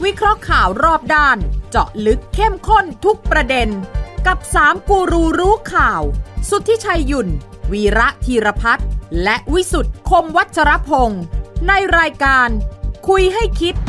วิเคราะห์ข่าวรอบด้านเจาะลึกเข้มข้นทุกประเด็นกับ3กูรูรู้ข่าวสุทธิชัยหยุ่นวีระธีรพัฒน์และวิสุทธ์คมวัชรพงศ์ในรายการคุยให้คิด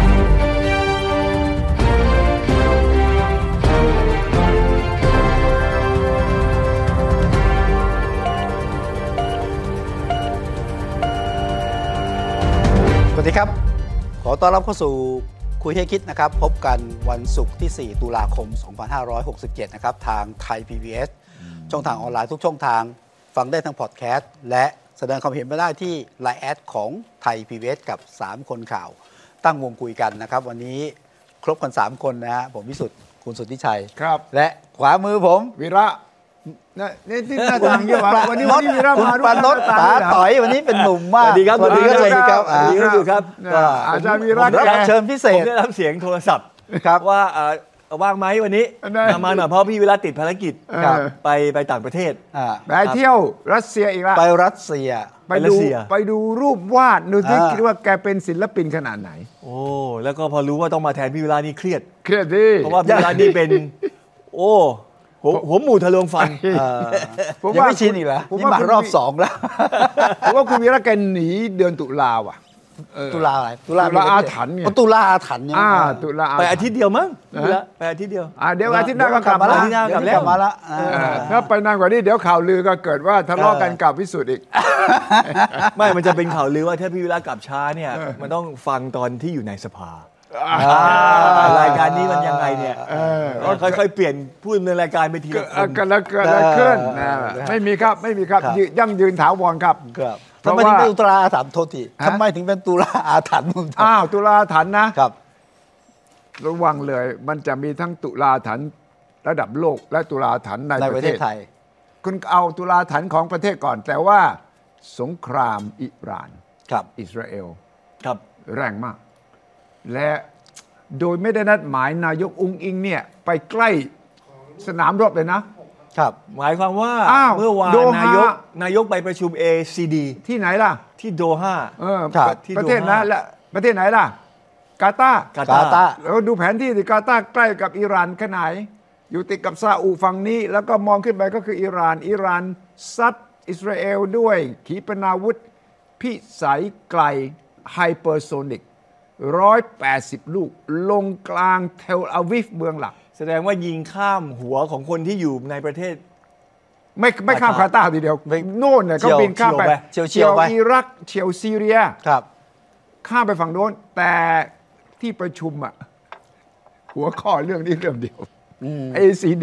สวัสดีครับขอต้อนรับเข้าสู่คุยให้คิดนะครับพบกันวันศุกร์ที่4ตุลาคม2567นะครับทางไทย PBS ช่องทางออนไลน์ทุกช่องทางฟังได้ทั้งพอดแคสต์และแสดงความเห็นมาได้ที่ LINE แอดของไทย PBS กับ3คนข่าวตั้งวงคุยกันนะครับวันนี้ครบกัน3คนนะฮะผมวิสุทธ์คุณสุทธิชัยครับและขวามือผมวีระนี่ที่หน้าต่างเยอะมากวันนี้วีระมาปานนท์ป๋าต่อยวันนี้เป็นหนุ่มมากสวัสดีครับสวัสดีครับสวัสดีครับอาจารย์วีระรับเชิญพิเศษผมได้รับเสียงโทรศัพท์ว่าว่างไหมวันนี้มาหน่อยเพราะพี่เวลาติดภารกิจไปต่างประเทศไปเที่ยวรัสเซียอีกแล้วไปรัสเซียไปดูรูปวาดดูที่คิดว่าแกเป็นศิลปินขนาดไหนโอ้แล้วก็พอรู้ว่าต้องมาแทนพี่เวลานี่เครียดดิเพราะว่าพี่เวลานี่เป็นโอ้หัวหมูทะลวงฟันยังไม่ชินอีกแล้วนี่มารอบ2แล้วผมว่าคุณวีระแกหนีเดือนตุลาว่ะตุลาอะไรตุลาอาถรรพ์ไงตุลาอาถรรพ์เนี่ยตุลาไปอาทิตย์เดียวมั้งไปอาทิตย์เดียวเดี๋ยวอาทิตย์หน้าก็กลับมาแล้วถ้าไปนานกว่านี้เดี๋ยวข่าวลือก็เกิดว่าทะเลาะกันกับวิสุทธ์อีกไม่มันจะเป็นข่าวลือว่าถ้าพี่เวลากลับช้าเนี่ยมันต้องฟังตอนที่อยู่ในสภารายการนี้มันยังไงเนี่ยค่อยๆเปลี่ยนพูดในรายการไปทีละคนกันแล้วขึ้นไม่มีครับยั่งยืนถาวรครับทำไมถึงเป็นตุลาอาถรรพ์โทษทีทำไมถึงเป็นตุลาอาถรรพ์ตุลาอาถรรพ์นะครับระวังเลยมันจะมีทั้งตุลาอาถรรพ์ระดับโลกและตุลาอาถรรพ์ในประเทศไทยคุณเอาตุลาอาถรรพ์ของประเทศก่อนแต่ว่าสงครามอิหร่านกับอิสราเอลแรงมากและโดยไม่ได้นัดหมายนายกอุ๊งอิงเนี่ยไปใกล้สนามรบเลยนะครับหมายความว่าเมื่อวานนายกไปประชุม ACD ที่ไหนล่ะที่โดฮาประเทศนั้นและประเทศไหนล่ะกาตาร์เราดูแผนที่กาตาร์ใกล้กับอิหร่านขนาดไหนอยู่ติดกับซาอุฝั่งนี้แล้วก็มองขึ้นไปก็คืออิหร่านซัดอิสราเอลด้วยขีปนาวุธพิสัยไกลไฮเปอร์โซนิก180 ลูกลงกลางเทลอาวิฟเมืองหลักแสดงว่ายิงข้ามหัวของคนที่อยู่ในประเทศไม่ข้ามคาตาร์ทีเดียวโน่นเนี่ยก็บินข้ามไปเฉียวอิรักเฉียวซีเรียข้ามไปฝั่งโน้นแต่ที่ประชุมหัวข้อเรื่องนี้เรื่องเดียว ACD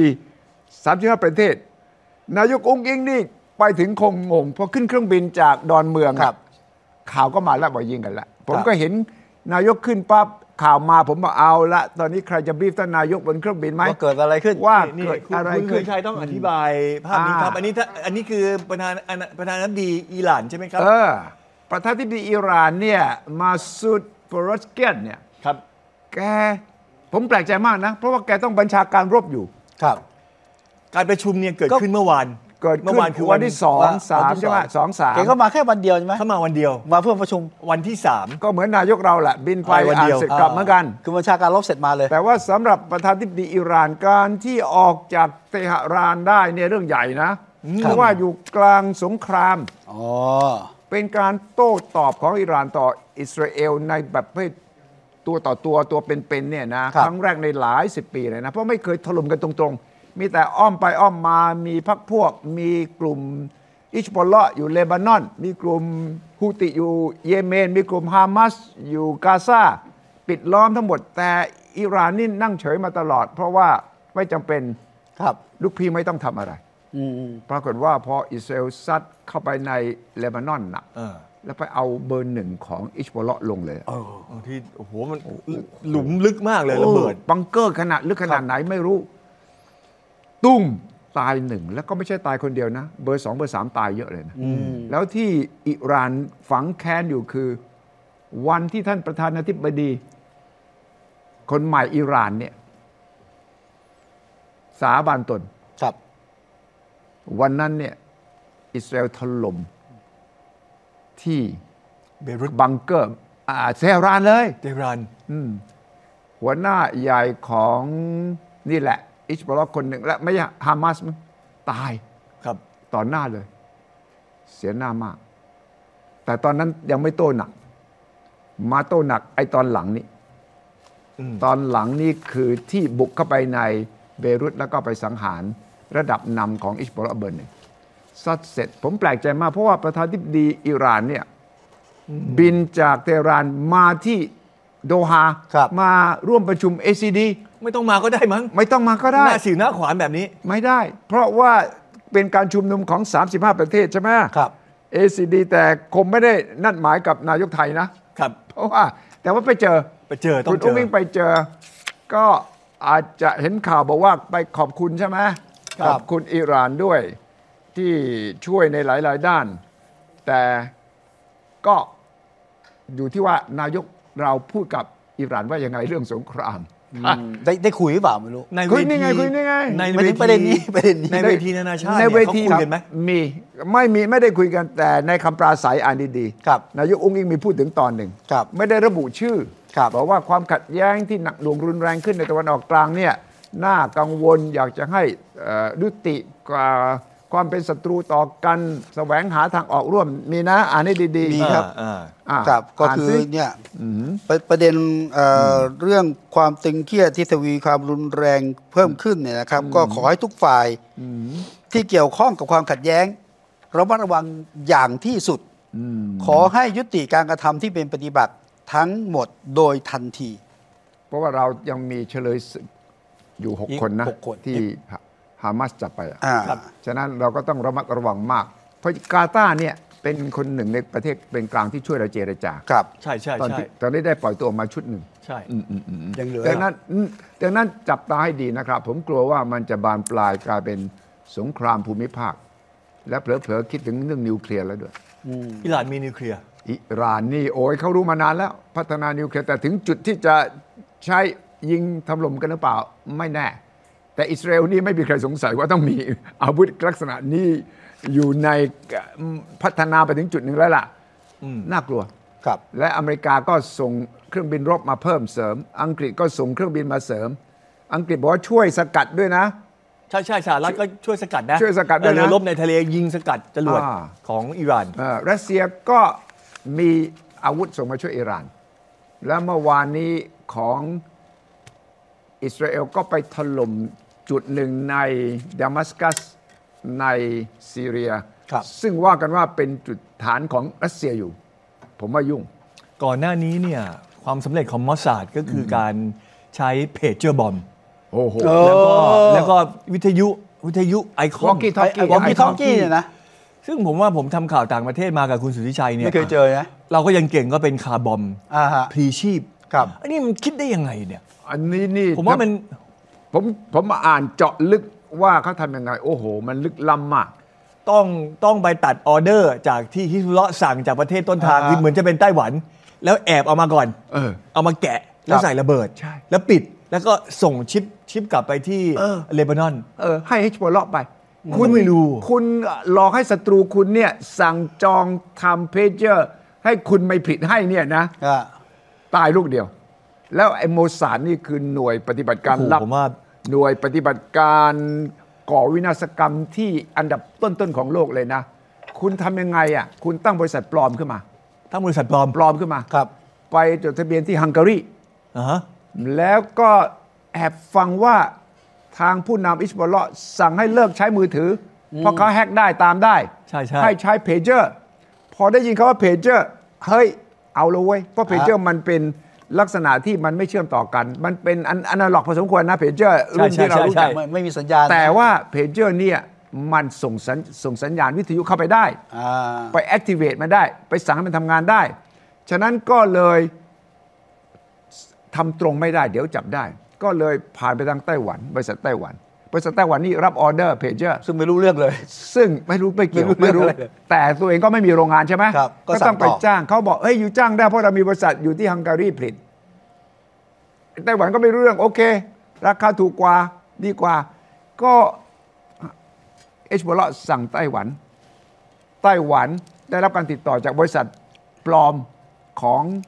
35 ประเทศนายกอุ๊งอิงนี่ไปถึงคงงงพอขึ้นเครื่องบินจากดอนเมืองข่าวก็มาแล้วบอกยิงกันแล้วผมก็เห็นนายกขึ้นปั๊บข่าวมาผมบอกเอาละตอนนี้ใครจะบีฟท่านนายกบนเครื่องบินไหมว่าเกิดอะไรขึ้นว่าเกิดอะไรขึ้นคุณชัยต้องอธิบายภาพนี้ครับอันนี้คือประธานาธิบดีอิหร่านใช่ไหมครับประธานาธิบดีอิหร่านเนี่ยมาซูดโปรสเกนเนี่ยครับแกผมแปลกใจมากนะเพราะว่าแกต้องบัญชาการรบอยู่ครับการประชุมเนี่ยเกิดขึ้นเมื่อวานคือวันที่2 3ใช่ไหม2 3 แกก็มาแค่วันเดียวใช่ไหมเขามาวันเดียวมาเพื่อประชุมวันที่3 ก็เหมือนนายกเราแหละบินไปวันเดียวเสร็จกลับเหมือนกันคือบัญชาการรบเสร็จมาเลยแต่ว่าสำหรับประธานาธิบดีอิหร่านการที่ออกจากเตหะรานได้เนี่ยเรื่องใหญ่นะเพราะว่าอยู่กลางสงครามเป็นการโต้ตอบของอิหร่านต่ออิสราเอลในแบบตัวต่อตัวเป็นๆเนี่ยนะครั้งแรกในหลาย10 ปีเลยนะเพราะไม่เคยถล่มกันตรงๆมีแต่อ้อมไปอ้อมมามีพรรคพวกมีกลุ่มอิชบอลเลาะอยู่เลบานอนมีกลุ่มฮูติอยู่เยเมนมีกลุ่มฮามาสอยู่กาซาปิดล้อมทั้งหมดแต่อิหร่านนี่นั่งเฉยมาตลอดเพราะว่าไม่จำเป็นลูกพี่ไม่ต้องทำอะไรปรากฏว่าพออิสราเอลซัดเข้าไปในเลบานอนนะแล้วไปเอาเบอร์1ของอิชบอลเลาะลงเลยที่โอ้โหมันหลุมลึกมากเลยระเบิดบังเกอร์ขนาดลึกขนาดไหนไม่รู้ตุ้มตาย1แล้วก็ไม่ใช่ตายคนเดียวนะเบอร์2เบอร์3ตายเยอะเลยนะแล้วที่อิหร่านฝังแค้นอยู่คือวันที่ท่านประธานาธิบดีคนใหม่อิหร่านเนี่ยสาบานตนวันนั้นเนี่ยอิสราเอลถล่มที่เบรุตบังเกอร์เทหะรานเลยเทหะรานหัวหน้าใหญ่ของนี่แหละอิชบอลคนหนึ่งและไม่ใช่ฮามาสมั้งตายครับต่อหน้าเลย เสียหน้ามาก แต่ตอนนั้นยังไม่โต้หนัก มาโต้หนักไอ้ตอนหลังนี้ตอนหลังนี่คือที่บุกเข้าไปในเบรุตแล้วก็ไปสังหารระดับนำของอิชบอลเบอร์หนึ่งซัดเสร็จผมแปลกใจมากเพราะว่าประธานาธิบดีอิหร่านเนี่ยบินจากเตหะรานมาที่โดฮามาร่วมประชุม ACD ไม่ต้องมาก็ได้มั้งไม่ต้องมาก็ได้หน้าสิวหน้าขวานแบบนี้ไม่ได้ เพราะว่าเป็นการชุมนุมของ35ประเทศใช่ไหมครับ ACD แต่คงไม่ได้นัดหมายกับนายกไทยนะครับ เพราะว่าแต่ว่าไปเจอต้องคุณอุ้งอิงไปเจอก็อาจจะเห็นข่าวบอกว่าไปขอบคุณใช่ไหมขอบคุณอิหร่านด้วยที่ช่วยในหลายๆด้าน แต่ก็อยู่ที่ว่านายกเราพูดกับอิหร่านว่ายังไงเรื่องสงครามได้คุยหรือเปล่าไม่รู้คุยนี่ไงในประเด็นนี้ในเวทีนานาชาติในเวทีคุยกันไหมไม่ได้คุยกันแต่ในคำปราศัยอ่านดีๆนายกอุ้งอิงมีพูดถึงตอนหนึ่งไม่ได้ระบุชื่อบอกว่าความขัดแย้งที่หนักหน่วงรุนแรงขึ้นในตะวันออกกลางเนี่ยน่ากังวลอยากจะให้ยุติความเป็นศัตรูต่อกันแสวงหาทางออกร่วมมีนะอ่านให้ดีๆมีครับก็คือเนี่ยประเด็นเรื่องความตึงเครียดที่ทวีความรุนแรงเพิ่มขึ้นเนี่ยนะครับก็ขอให้ทุกฝ่ายที่เกี่ยวข้องกับความขัดแย้งระมัดระวังอย่างที่สุดขอให้ยุติการกระทำที่เป็นปฏิบัติทั้งหมดโดยทันทีเพราะว่าเรายังมีเฉลยอยู่6 คนนะที่ฮามาสจับไปฉะนั้นเราก็ต้องระมัดระวังมากเพราะกาตาร์เนี่ยเป็นคนหนึ่งในประเทศเป็นกลางที่ช่วยเราเจรจาครับใช่ตอนนี้ได้ปล่อยตัวออกมาชุดหนึ่งใช่ยังเหลือดังนั้นจับตาให้ดีนะครับผมกลัวว่ามันจะบานปลายกลายเป็นสงครามภูมิภาคและเผลอๆคิดถึงเรื่องนิวเคลียร์แล้วด้วยอิหร่านมีนิวเคลียร์อิหร่านนี่โอ้ยเขารู้มานานแล้วพัฒนานิวเคลียร์แต่ถึงจุดที่จะใช้ยิงถล่มกันหรือเปล่าไม่แน่แต่อิสราเอลนี่ไม่มีใครสงสัยว่าต้องมีอาวุธลักษณะนี้อยู่ในพัฒนาไปถึงจุดหนึ่งแล้วล่ะน่ากลัวครับและอเมริกาก็ส่งเครื่องบินรบมาเพิ่มเสริมอังกฤษก็ส่งเครื่องบินมาเสริมอังกฤษบอกว่าช่วยสกัดด้วยนะใช่สหรัฐก็ช่วยสกัดนะช่วยสกัดด้วยนะเรือรบในทะเลยิงสกัดจรวดของอิหร่านรัสเซียก็มีอาวุธส่งมาช่วยอิหร่านและเมื่อวานนี้ของอิสราเอลก็ไปถล่มจุดหนึ่งในดามัสกัสในซีเรียซึ่งว่ากันว่าเป็นจุดฐานของรัสเซียอยู่ผมว่ายุ่งก่อนหน้านี้เนี่ยความสำเร็จของมอสซาดก็คือการใช้เพจเจอร์บอมโอ้โหแล้วก็วิทยุไอคอนวอลกี้ท็อกกี้เนี่ยนะซึ่งผมว่าผมทำข่าวต่างประเทศมากับคุณสุทธิชัยเนี่ยไม่เคยเจอนะเราก็ยังเก่งก็เป็นคาร์บอมพลีชีพอันนี้มันคิดได้ยังไงเนี่ยอันนี้นี่ผมว่ามันผมมาอ่านเจาะลึกว่าเขาทำยังไงโอ้โหมันลึกล้ำมากต้องไปตัดออเดอร์จากที่ฮิซบุลเลาะห์สั่งจากประเทศต้นทางคือเหมือนจะเป็นไต้หวันแล้วแอบเอามาก่อนเอามาแกะแล้วใส่ระเบิดแล้วปิดแล้วก็ส่งชิปกลับไปที่เลบานอนให้ฮิซบุลเลาะห์ไปคุณไม่รู้คุณหลอกให้ศัตรูคุณเนี่ยสั่งจองทำเพจเจอร์ให้คุณไม่ผิดให้เนี่ยนะตายลูกเดียวแล้วไอ้โมซาดนี่คือหน่วยปฏิบัติการลับหน่วยปฏิบัติการก่อวินาศกรรมที่อันดับต้นๆของโลกเลยนะคุณทำยังไงอ่ะคุณตั้งบริษัทปลอมขึ้นมาตั้งบริษัทปลอมขึ้นมาไปจดทะเบียนที่ฮังการีแล้วก็แอบฟังว่าทางผู้นำอิสบอลเลาะห์สั่งให้เลิกใช้มือถือเพราะเขาแฮกได้ตามได้ให้ใช้เพจเจอร์พอได้ยินเขาว่าเพจเจอร์เฮ้ยเอาเลยเว้ยเพราะเพจเจอร์มันเป็นลักษณะที่มันไม่เชื่อมต่อกันมันเป็นอนาล็อกพอสมควรนะเพจเจอร์รุ่นที่เรารู้จักไม่มีสัญญาณแต่ว่าเพจเจอร์เนี่ยมันส่งสัญญาณวิทยุเข้าไปได้ไป activate มันได้ไปสั่งให้มันทำงานได้ฉะนั้นก็เลยทำตรงไม่ได้เดี๋ยวจับได้ก็เลยผ่านไปทางไต้หวันบริษัทไต้หวันนี่รับออเดอร์เพจเจอร์ซึ่งไม่รู้เรื่องเลยซึ่งไม่รู้ไม่เกี่ยวไม่รู้แต่ตัวเองก็ไม่มีโรงงานใช่ไหมก็ต้องไปจ้างเขาบอกเฮ้ยอยู่จ้างได้เพราะเรามีบริษัทอยู่ที่ฮังการีผลิตไต้หวันก็ไม่รู้เรื่องโอเคราคาถูกกว่าดีกว่าก็ฮิซบุลเลาะห์สั่งไต้หวันได้รับการติดต่อจากบริษัทปลอมของ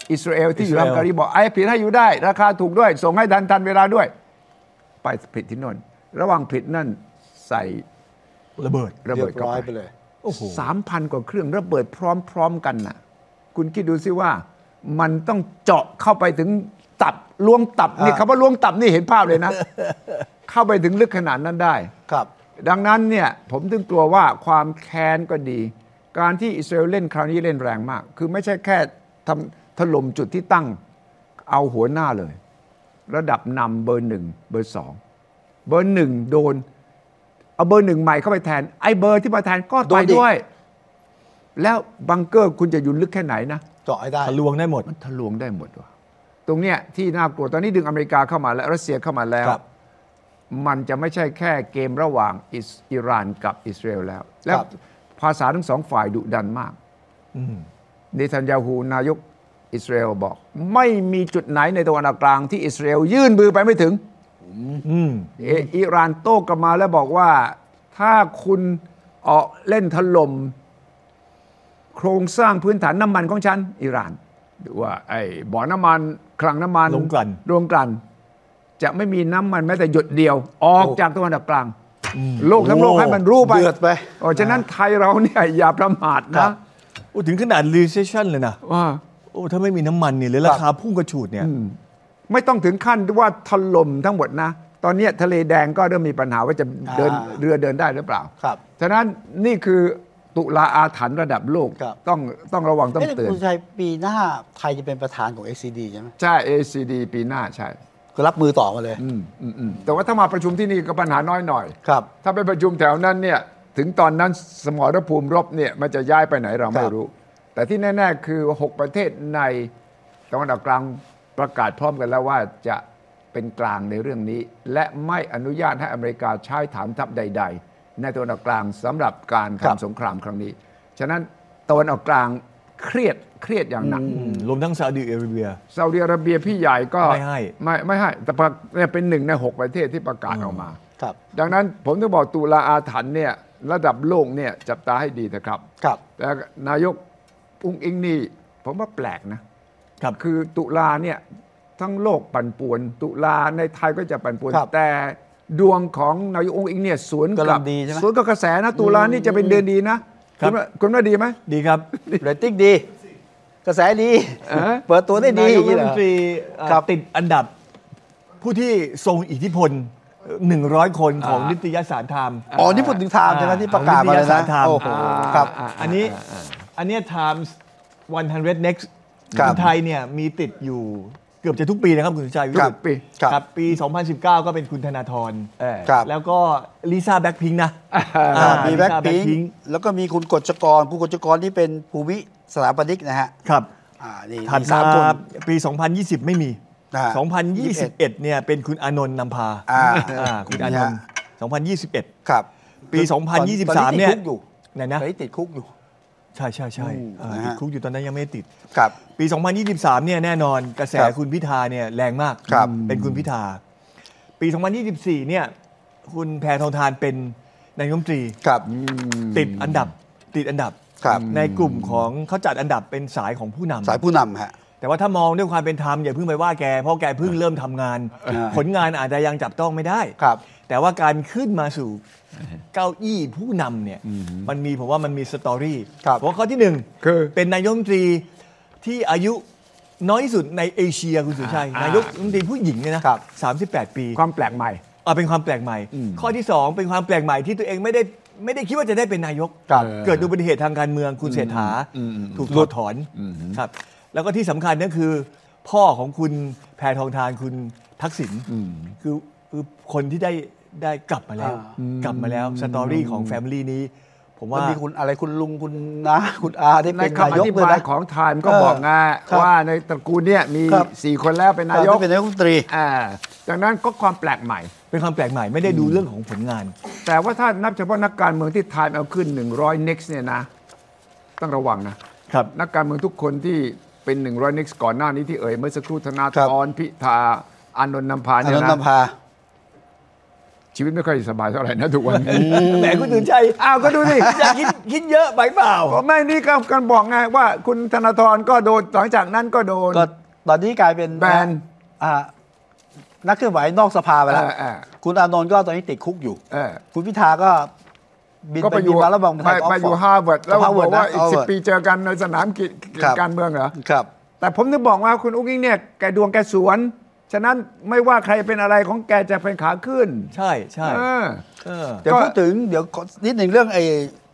อิสราเอลที่อยู่ฮังการีบอกไอ้ผลิตให้อยู่ได้ราคาถูกด้วยส่งให้ทันเวลาด้วยไปผลิตที่โน่นระหว่างผลิตนั่นใส่ระเบิดเรียบร้อยไปเลย 3,000 กว่าเครื่องระเบิดพร้อมกันน่ะคุณคิดดูซิว่ามันต้องเจาะเข้าไปถึงตับล้วงตับนี่คำว่าล้วงตับนี่เห็นภาพเลยนะ เข้าไปถึงลึกขนาดนั้นได้ครับดังนั้นเนี่ยผมถึงกลัวว่าความแค้นก็ดีการที่อิสราเอลเล่นคราวนี้เล่นแรงมากคือไม่ใช่แค่ถล่มจุดที่ตั้งเอาหัวหน้าเลยระดับนำเบอร์ 1 เบอร์ 2 เบอร์ 1โดนเอาเบอร์ 1ใหม่เข้าไปแทนไอ้เบอร์ที่มาแทนก็ไปด้วยแล้วบังเกอร์คุณจะอยู่ลึกแค่ไหนนะเจาะให้ได้ทะลวงได้หมดมันทะลวงได้หมดว่ะตรงเนี้ยที่น่ากลัวตอนนี้ดึงอเมริกาเข้ามาและรัสเซียเข้ามาแล้วมันจะไม่ใช่แค่เกมระหว่างอิหร่านกับอิสราเอลแล้วภาษาทั้งสองฝ่ายดุดันมากเนทันยาฮูนายกอิสราเอลบอกไม่มีจุดไหนในตะวันออกกลางที่อิสราเอลยื่นมือไปไม่ถึงอิหร่านโต้กลับมาแล้วบอกว่าถ้าคุณออกเล่นถล่มโครงสร้างพื้นฐานน้ำมันของฉันอิหร่านหรือว่าไอ้บ่อน้ำมันคลังน้ำมันโรงกลั่นจะไม่มีน้ำมันแม้แต่หยดเดียวออกจากตะวันออกกลางโลกทั้งโลกให้มันรู้ไปเดือดไปฉะนั้นไทยเราเนี่ยอย่าประมาทนะถึงขนาด recession เลยนะว่าถ้าไม่มีน้ำมันเนี่ยหรือราคาพุ่งกระฉูดเนี่ยไม่ต้องถึงขั้นว่าถล่มทั้งหมดนะตอนนี้ทะเลแดงก็เริ่มมีปัญหาว่าจะเดินเรือเดินได้หรือเปล่าฉะนั้นนี่คือตุลาอาถรรพ์ระดับโลกต้องระวังต้องเตือนคุณชัยปีหน้าไทยจะเป็นประธานของ ACD ใช่ไหมใช่ ACD ปีหน้าใช่ก็รับมือต่อมาเลยแต่ว่าถ้ามาประชุมที่นี่ก็ปัญหาน้อยหน่อยถ้าไปประชุมแถวนั้นเนี่ยถึงตอนนั้นสมรภูมิรบเนี่ยมันจะย้ายไปไหนเราไม่รู้แต่ที่แน่ๆคือ6ประเทศในตะวันออกกลางประกาศพร้อมกันแล้วว่าจะเป็นกลางในเรื่องนี้และไม่อนุญาตให้อเมริกาใช้ฐานทัพใดๆในตะวันออกกลางสำหรับการทำสงครามครั้งนี้ฉะนั้นตะวันออกกลางเครียดอย่างหนักรวมทั้งซาอุดิอาระเบียพี่ใหญ่ก็ไม่ให้แต่เป็น1 ใน 6ประเทศที่ประกาศออกมาดังนั้นผมต้องบอกตุลาอาถรรพ์เนี่ยระดับโลกเนี่ยจับตาให้ดีนะครับแต่นายกอุ้งอิงนี่ผมว่าแปลกนะคือตุลาเนี่ยทั้งโลกปั่นป่วนตุลาในไทยก็จะปั่นป่วนแต่ดวงของนายกอุ้งอิงเนี่ยสวนกับกระแสนะตุลานี่จะเป็นเดือนดีนะคุณว่าดีไหมดีครับเรตติ้งดีกระแสดีเปิดตัวได้ดีนายกรัฐมนตรีติดอันดับผู้ที่ทรงอิทธิพล100 คนของนิตยสารไทม์นี่พูดถึงไทม์ใช่ไหมที่ประกาศมาเลยนะโอ้โหครับอันนี้ Times 100 Next คนไทยเนี่ยมีติดอยู่เกือบจะทุกปีนะครับคุณสุชัยครับปี 2019 ก็เป็นคุณธนาธรแล้วก็ลิซ่าแบ็คพิงค์นะมีแบ็คพิงค์แล้วก็มีคุณกฤษกรผู้กฤษกรที่เป็นภูมิสถาปนิกนะฮะครับถัดมาปี 2020 ไม่มี 2021 เนี่ยเป็นคุณอานนท์นำพาคุณอานนท์2021 ครับปี 2023 เนี่ยไหนนะติดคุกอยู่ใช่ติดคุกอยู่ตอนนั้นยังไม่ติดครับปี 2023 เนี่ยแน่นอนกระแสคุณพิธาเนี่ยแรงมากเป็นคุณพิธาปี 2024 เนี่ยคุณแพทองธารเป็นนายกรัฐมนตรีติดอันดับในกลุ่มของเขาจัดอันดับเป็นสายของผู้นำฮะแต่ว่าถ้ามองด้วยความเป็นธรรมอย่าเพิ่งไปว่าแกเพราะแกเพิ่งเริ่มทำงานผลงานอาจจะยังจับต้องไม่ได้แต่ว่าการขึ้นมาสู่เก้าอี้ผู้นำเนี่ยผมว่ามันมีสตอรี่เพราะข้อที่1คือเป็นนายกรัฐมนตรีที่อายุน้อยที่สุดในเอเชียคุณสุชัยนายกรัฐมนตรีผู้หญิงเนี่ยนะ38 ปีความแปลกใหม่เป็นความแปลกใหม่ข้อที่2เป็นความแปลกใหม่ที่ตัวเองไม่ได้คิดว่าจะได้เป็นนายกเกิดอุบัติเหตุทางการเมืองคุณเศรษฐาถูกถอดถอนครับแล้วก็ที่สำคัญก็คือพ่อของคุณแพทองธารคุณทักษิณคือคนที่ได้กลับมาแล้วสตอรี่ของแฟมิลี่นี้ผมว่ามีคุณอะไรคุณลุงคุณน้าคุณอาได้เป็นนายกในคำอธิบายของไทม์ก็บอกไงว่าในตระกูลเนี่ยมี4 คนแล้วเป็นนายกเป็นนายกรัฐมนตรีดังนั้นก็ความแปลกใหม่เป็นความแปลกใหม่ไม่ได้ดูเรื่องของผลงานแต่ว่าถ้านับเฉพาะนักการเมืองที่ไทม์เอาขึ้น100 next เนี่ยนะต้องระวังนะครับนักการเมืองทุกคนที่เป็น100 next ก่อนหน้านี้ที่เอ่ยเมื่อสักครู่ธนาธรพิธาอานนท์นำพาเนี่ยนะชีวิตไม่ค่อยสบายเท่าไหร่นะทุกวันนี้แหมคุณสุชัยอ้าวก็ดูสิจะคิดเยอะไปเปล่าไม่นี่ก็กันบอกไงว่าคุณธนาธรก็โดนหลังจากนั้นก็โดนก็ตอนนี้กลายเป็นแบนนักเคลื่อนไหวนอกสภาไปแล้ว คุณอานนท์ก็ตอนนี้ติดคุกอยู่ คุณพิธาก็บินก็ไปไปอยู่มาแล้วบอกไปอยู่ฮาร์วาร์ดแล้วบอกว่าอีก Harvard 10 ปีเจอกันในสนามการเมืองเหรอครับแต่ผมนึกบอกว่าคุณอุ้งอิงเนี่ยแกดวงแกสวน ฉะนั้นไม่ว่าใครเป็นอะไรของแกจะเป็นขาขึ้นใช่ใช่เดี๋ยวพูดถึงเดี๋ยวนิดหนึ่งเรื่องไอ้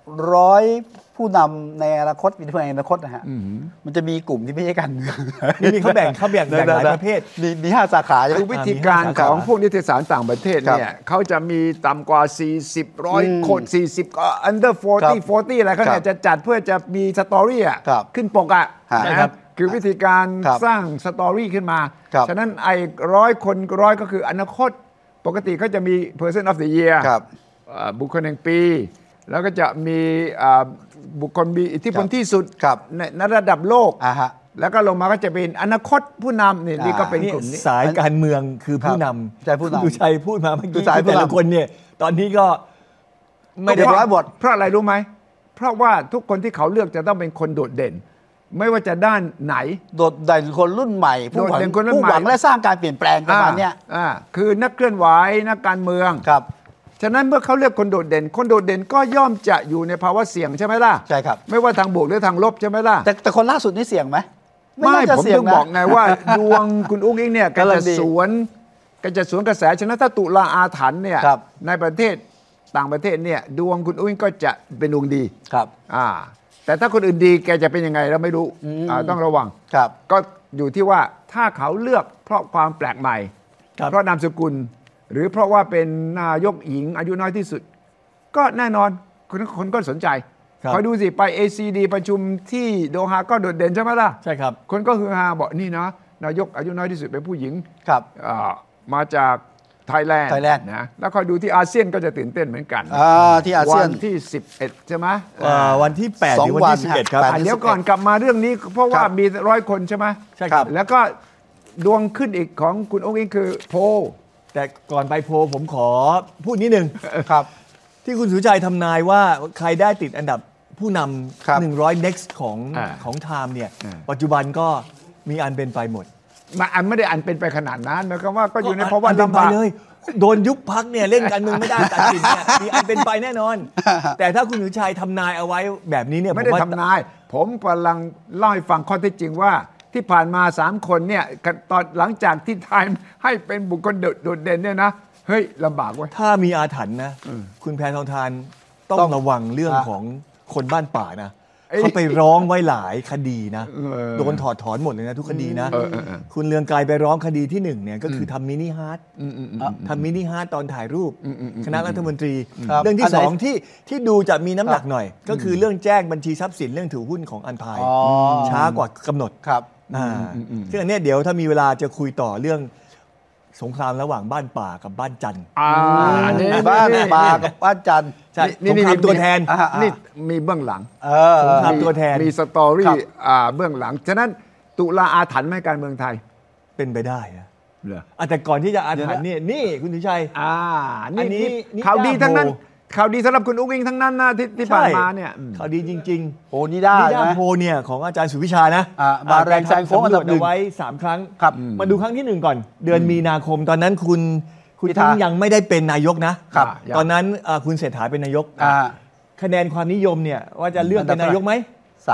100 ผู้นำในอนาคตวิธีในอนาคตนะฮะมันจะมีกลุ่มที่ไม่ใช่การเมืองนี่เขาแบ่งหลายประเภทมี5 สาขาใช่ไหมคือวิธีการของพวกนิตยสารต่างประเทศเนี่ยเขาจะมีต่ำกว่า 40 100 คน40ก็ under 40อะไรเขาเนี่ยจะจัดเพื่อจะมีสตอรี่อ่ะขึ้นปกอ่ะนะครับคือวิธีการสร้างสตอรี่ขึ้นมา ฉะนั้นไอ้100 คน100ก็คืออนาคตปกติเขาจะมี person of the year บุคคลแห่งปี แล้วก็จะมีบุคคลมีอิทธิพลที่สุดในระดับโลกแล้วก็ลงมาก็จะเป็นอนาคตผู้นำนี่ก็เป็นกลุ่มนี้สายการเมืองคือผู้นำใช่ผู้นำดูชัยพูดมาเมื่อกี้แต่ละคนเนี่ยตอนนี้ก็ไม่ได้ร้อยบทเพราะอะไรรู้ไหมเพราะว่าทุกคนที่เขาเลือกจะต้องเป็นคนโดดเด่นไม่ว่าจะด้านไหนโดดเด่นคนรุ่นใหม่ผู้หวังและสร้างการเปลี่ยนแปลงประมาณนี้คือนักเคลื่อนไหวนักการเมืองครับฉะนั้นเมื่อเขาเลือกคนโดดเด่นคนโดดเด่นก็ย่อมจะอยู่ในภาวะเสี่ยงใช่ไหมล่ะใช่ครับไม่ว่าทางบวกหรือทางลบใช่ไหมล่ะแต่คนล่าสุดนี่เสี่ยงไหมไม่ผมต้องบอกไงว่าดวงคุณอุ้งอิงเนี่ยก็จะสวนกระแสฉะนั้นถ้าตุลาอาถรรพ์เนี่ยในประเทศต่างประเทศเนี่ยดวงคุณอุ้งอิงก็จะเป็นดวงดีครับแต่ถ้าคนอื่นดีแกจะเป็นยังไงเราไม่รู้ต้องระวังครับก็อยู่ที่ว่าถ้าเขาเลือกเพราะความแปลกใหม่เพราะนามสกุลหรือเพราะว่าเป็นนายกหญิงอายุน้อยที่สุดก็แน่นอนคนก็สนใจคอยดูสิไป ACD ประชุมที่โดฮาก็โดดเด่นใช่ไหมล่ะใช่ครับคนก็คือฮาบอกนี่นะนายกอายุน้อยที่สุดเป็นผู้หญิงครับมาจากไทยแลนด์นะแล้วคอยดูที่อาเซียนก็จะตื่นเต้นเหมือนกันที่อาเซียนวันที่11ใช่ไหมวันที่8ถึงวันที่11ครับเดี๋ยวก่อนกลับมาเรื่องนี้เพราะว่ามี100 คนใช่ไหมใช่ครับแล้วก็ดวงขึ้นอีกของคุณอุ้งอิงคือโพแต่ก่อนไปโพลผมขอพูดนิดนึงครับที่คุณสุชัยทำนายว่าใครได้ติดอันดับผู้นำ100 next ของไทม์เนี่ยปัจจุบันก็มีอันเป็นไปหมดมันไม่ได้อันเป็นไปขนาดนั้นหมายความว่าก็อยู่ในภาวะลำบากเลยโดนยุบพักเนี่ยเล่นการเมืองไม่ได้ตัดสินเนี่ยมีอันเป็นไปแน่นอนแต่ถ้าคุณสุชัยทำนายเอาไว้แบบนี้เนี่ยไม่ได้ทำนายผมกำลังเล่าให้ฟังข้อเท็จจริงว่าที่ผ่านมา3 คนเนี่ยตอนหลังจากที่ไทม์ให้เป็นบุคคลโดดเด่นเนี่ยนะเฮ้ยลำบากเว้ยถ้ามีอาถรรพ์นะคุณแพทองธารต้องระวังเรื่องของคนบ้านป่านะเขาไปร้องไว้หลายคดีนะโดนถอดถอนหมดเลยนะทุกคดีนะคุณเลืองไกรไปร้องคดีที่1เนี่ยก็คือทำมินิฮาร์ทตอนถ่ายรูปคณะรัฐมนตรีเรื่องที่2ที่ดูจะมีน้ำหนักหน่อยก็คือเรื่องแจ้งบัญชีทรัพย์สินเรื่องถือหุ้นของอันพายช้ากว่ากำหนดครับซึ่งอันนี้เดี๋ยวถ้ามีเวลาจะคุยต่อเรื่องสงครามระหว่างบ้านป่ากับบ้านจันทร์บ้านป่ากับบ้านจันทร์ใช่สงครามตัวแทนนี่มีเบื้องหลังสงครามตัวแทนมีสตอรี่เบื้องหลังฉะนั้นตุลาอาถรรพ์ไหมการเมืองไทยเป็นไปได้นะแต่ก่อนที่จะอาถรรพ์นี่คุณสุชัยนี่ข่าวดีทั้งนั้นข่าวดีสำหรับคุณอุ้งอิงทั้งนั้นนะที่ผ่านมาเนี่ยข่าวดีจริงๆโอ้นิด้าโพเนี่ยของอาจารย์สุวิชานะบาแรงแซงโค้งอันดับ1 ไว้3 ครั้งมาดูครั้งที่1ก่อนเดือนมีนาคมตอนนั้นคุณยังไม่ได้เป็นนายกนะตอนนั้นคุณเศรษฐาเป็นนายกคะแนนความนิยมเนี่ยว่าจะเลือกเป็นนายกไหม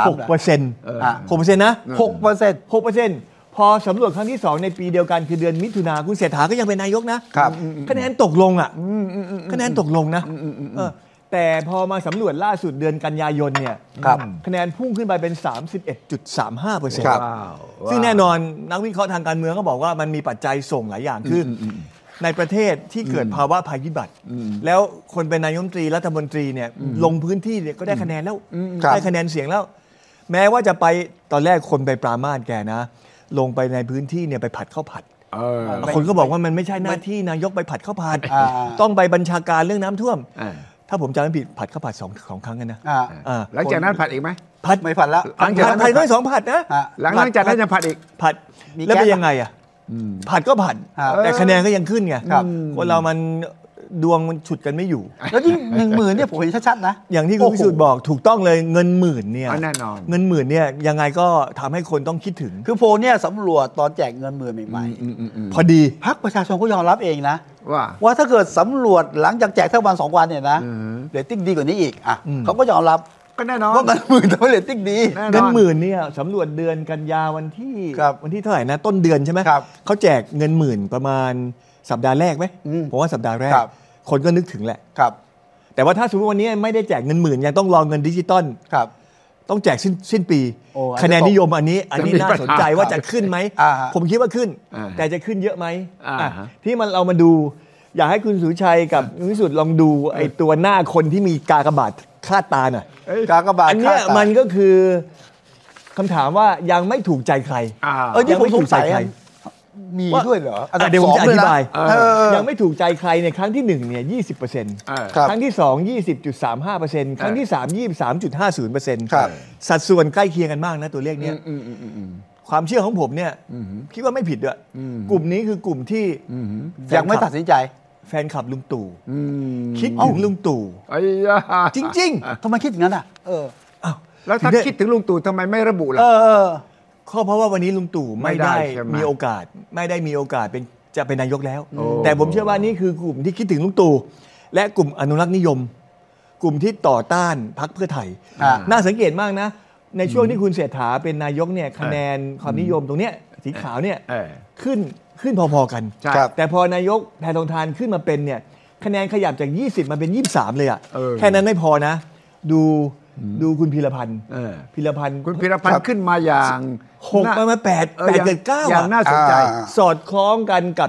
6% นะ 6%พอสำรวจครั้งที่2ในปีเดียวกันคือเดือนมิถุนาคุณเศรษฐาก็ยังเป็นนายกนะคะแนนตกลงคะแนนตกลงนะแต่พอมาสำรวจล่าสุดเดือนกันยายนเนี่ยคะแนนพุ่งขึ้นไปเป็น 31.35% ซึ่งแน่นอนนักวิเคราะห์ทางการเมืองก็บอกว่ามันมีปัจจัยส่งหลายอย่างคือในประเทศที่เกิดภาวะภัยพิบัติแล้วคนเป็นนายกรัฐมนตรีรัฐมนตรีเนี่ยลงพื้นที่เนี่ยก็ได้คะแนนแล้วได้คะแนนเสียงแล้วแม้ว่าจะไปตอนแรกคนไปปรามาสแกนะลงไปในพื้นที่เนี่ยไปผัดข้าวผัดคนก็บอกว่ามันไม่ใช่หน้าที่นายกไปผัดข้าวผัดต้องไปบัญชาการเรื่องน้ำท่วมถ้าผมจำไม่ผิดผัดข้าวผัด2 ครั้งกันนะหลังจากนั้นผัดอีกไหมผัดไม่ผัดแล้วหลังจากนั้นผัดก็2 ผัดนะหลังจากนั้นจะผัดอีกผัดแล้วเป็นยังไงผัดก็ผัดแต่คะแนนก็ยังขึ้นไงคนเรามันดวงมันฉุดกันไม่อยู่แล้วยิ่ง10,000เนี่ยผมเห็นชัดๆนะอย่างที่คุณพิสุทธิ์บอกถูกต้องเลยเงินหมื่นเนี่ยแน่นอนเงินหมื่นเนี่ยยังไงก็ทำให้คนต้องคิดถึงคือโพลเนี่ยสำรวจตอนแจกเงิน10,000ใหม่พอดีๆพรรคประชาชนก็ยอมรับเองนะว่าถ้าเกิดสำรวจหลังจากแจกทั้งวัน2 วันเนี่ยนะเรตติ้งดีกว่านี้อีกอ่ะเขาก็ยอมรับก็แน่นอนว่าเงิน10,000ทำให้เรตติ้งดีแน่นอนเงินหมื่นเนี่ยสำรวจเดือนกันยาวันที่ครับวันที่เท่าไหร่นะต้นเดือนใช่ไหมครับเขาแจกเงินหมื่นประมาณสัปดาห์แรกไหม ผมว่าสัปดาห์แรกครับคนก็นึกถึงแหละครับแต่ว่าถ้าสมมติวันนี้ไม่ได้แจกเงินหมื่นยังต้องรอเงินดิจิตอลครับต้องแจกสิ้นปีโอ้อาจจะคะแนนนิยมอันนี้น่าสนใจว่าจะขึ้นไหมอ่าฮะผมคิดว่าขึ้นอ่าแต่จะขึ้นเยอะไหมอ่าอ่ะที่เรามาดู อยากให้คุณสุชัยกับคุณวิสุทธิ์ลองดูไอ้ตัวหน้าคนที่มีกากบาทคาดตาหน่อยกากบาทอันเนี้ยคาดตามันก็คือคำถามว่ายังไม่ถูกใจใครนี่ยังผมไม่สถูงกใจสัยใครมีว่าด้วยเหรออันดับเดี๋ยวผมจะอ 2 ธิบายเออยังไม่ถูกใจใครในครั้งที่1เนี่ย 20% ครับครั้งที่ 2 20.35% ครั้งที่ 3 23.50% ครับสัดส่วนใกล้เคียงกันมากนะตัวเลขเนี้ยความเชื่อของผมเนี่ยคิดว่าไม่ผิดด้วยกลุ่มนี้คือกลุ่มที่ยังไม่ตัดสินใจแฟนคลับลุงตู่คิดถึงลุงตู่ไอ้ยาจริงทำไมคิดอย่างนั้นอ่ะแล้วถ้าคิดถึงลุงตู่ทำไมไม่ระบุล่ะๆก็เพราะว่าวันนี้ลุงตู่ไม่ไม่ได้ได้ใช่ไหมมีโอกาสจะเป็นนายกแล้ว แต่ผมเชื่อว่านี่คือกลุ่มที่คิดถึงลุงตู่และกลุ่มอนุรักษ์นิยม กลุ่มที่ต่อต้านพรรคเพื่อไทย น่าสังเกตมากนะ ในช่วงที่คุณเศรษฐาเป็นนายกเนี่ยคะแนนความนิยมตรงเนี้ยสีขาวเนี่ยขึ้นพอๆกันใช่แต่พอนายกแพทองทานขึ้นมาเป็นเนี่ยคะแนนขยับจาก 20 มาเป็น 23 เลยอ่ะ แค่นั้นไม่พอนะ ดูคุณพีรพันธ์พีรพันธ์คุณพีรพันธ์ขึ้นมาอย่าง 6 มา8 8เกิด9 อย่างน่าสนใจสอดคล้องกันกับ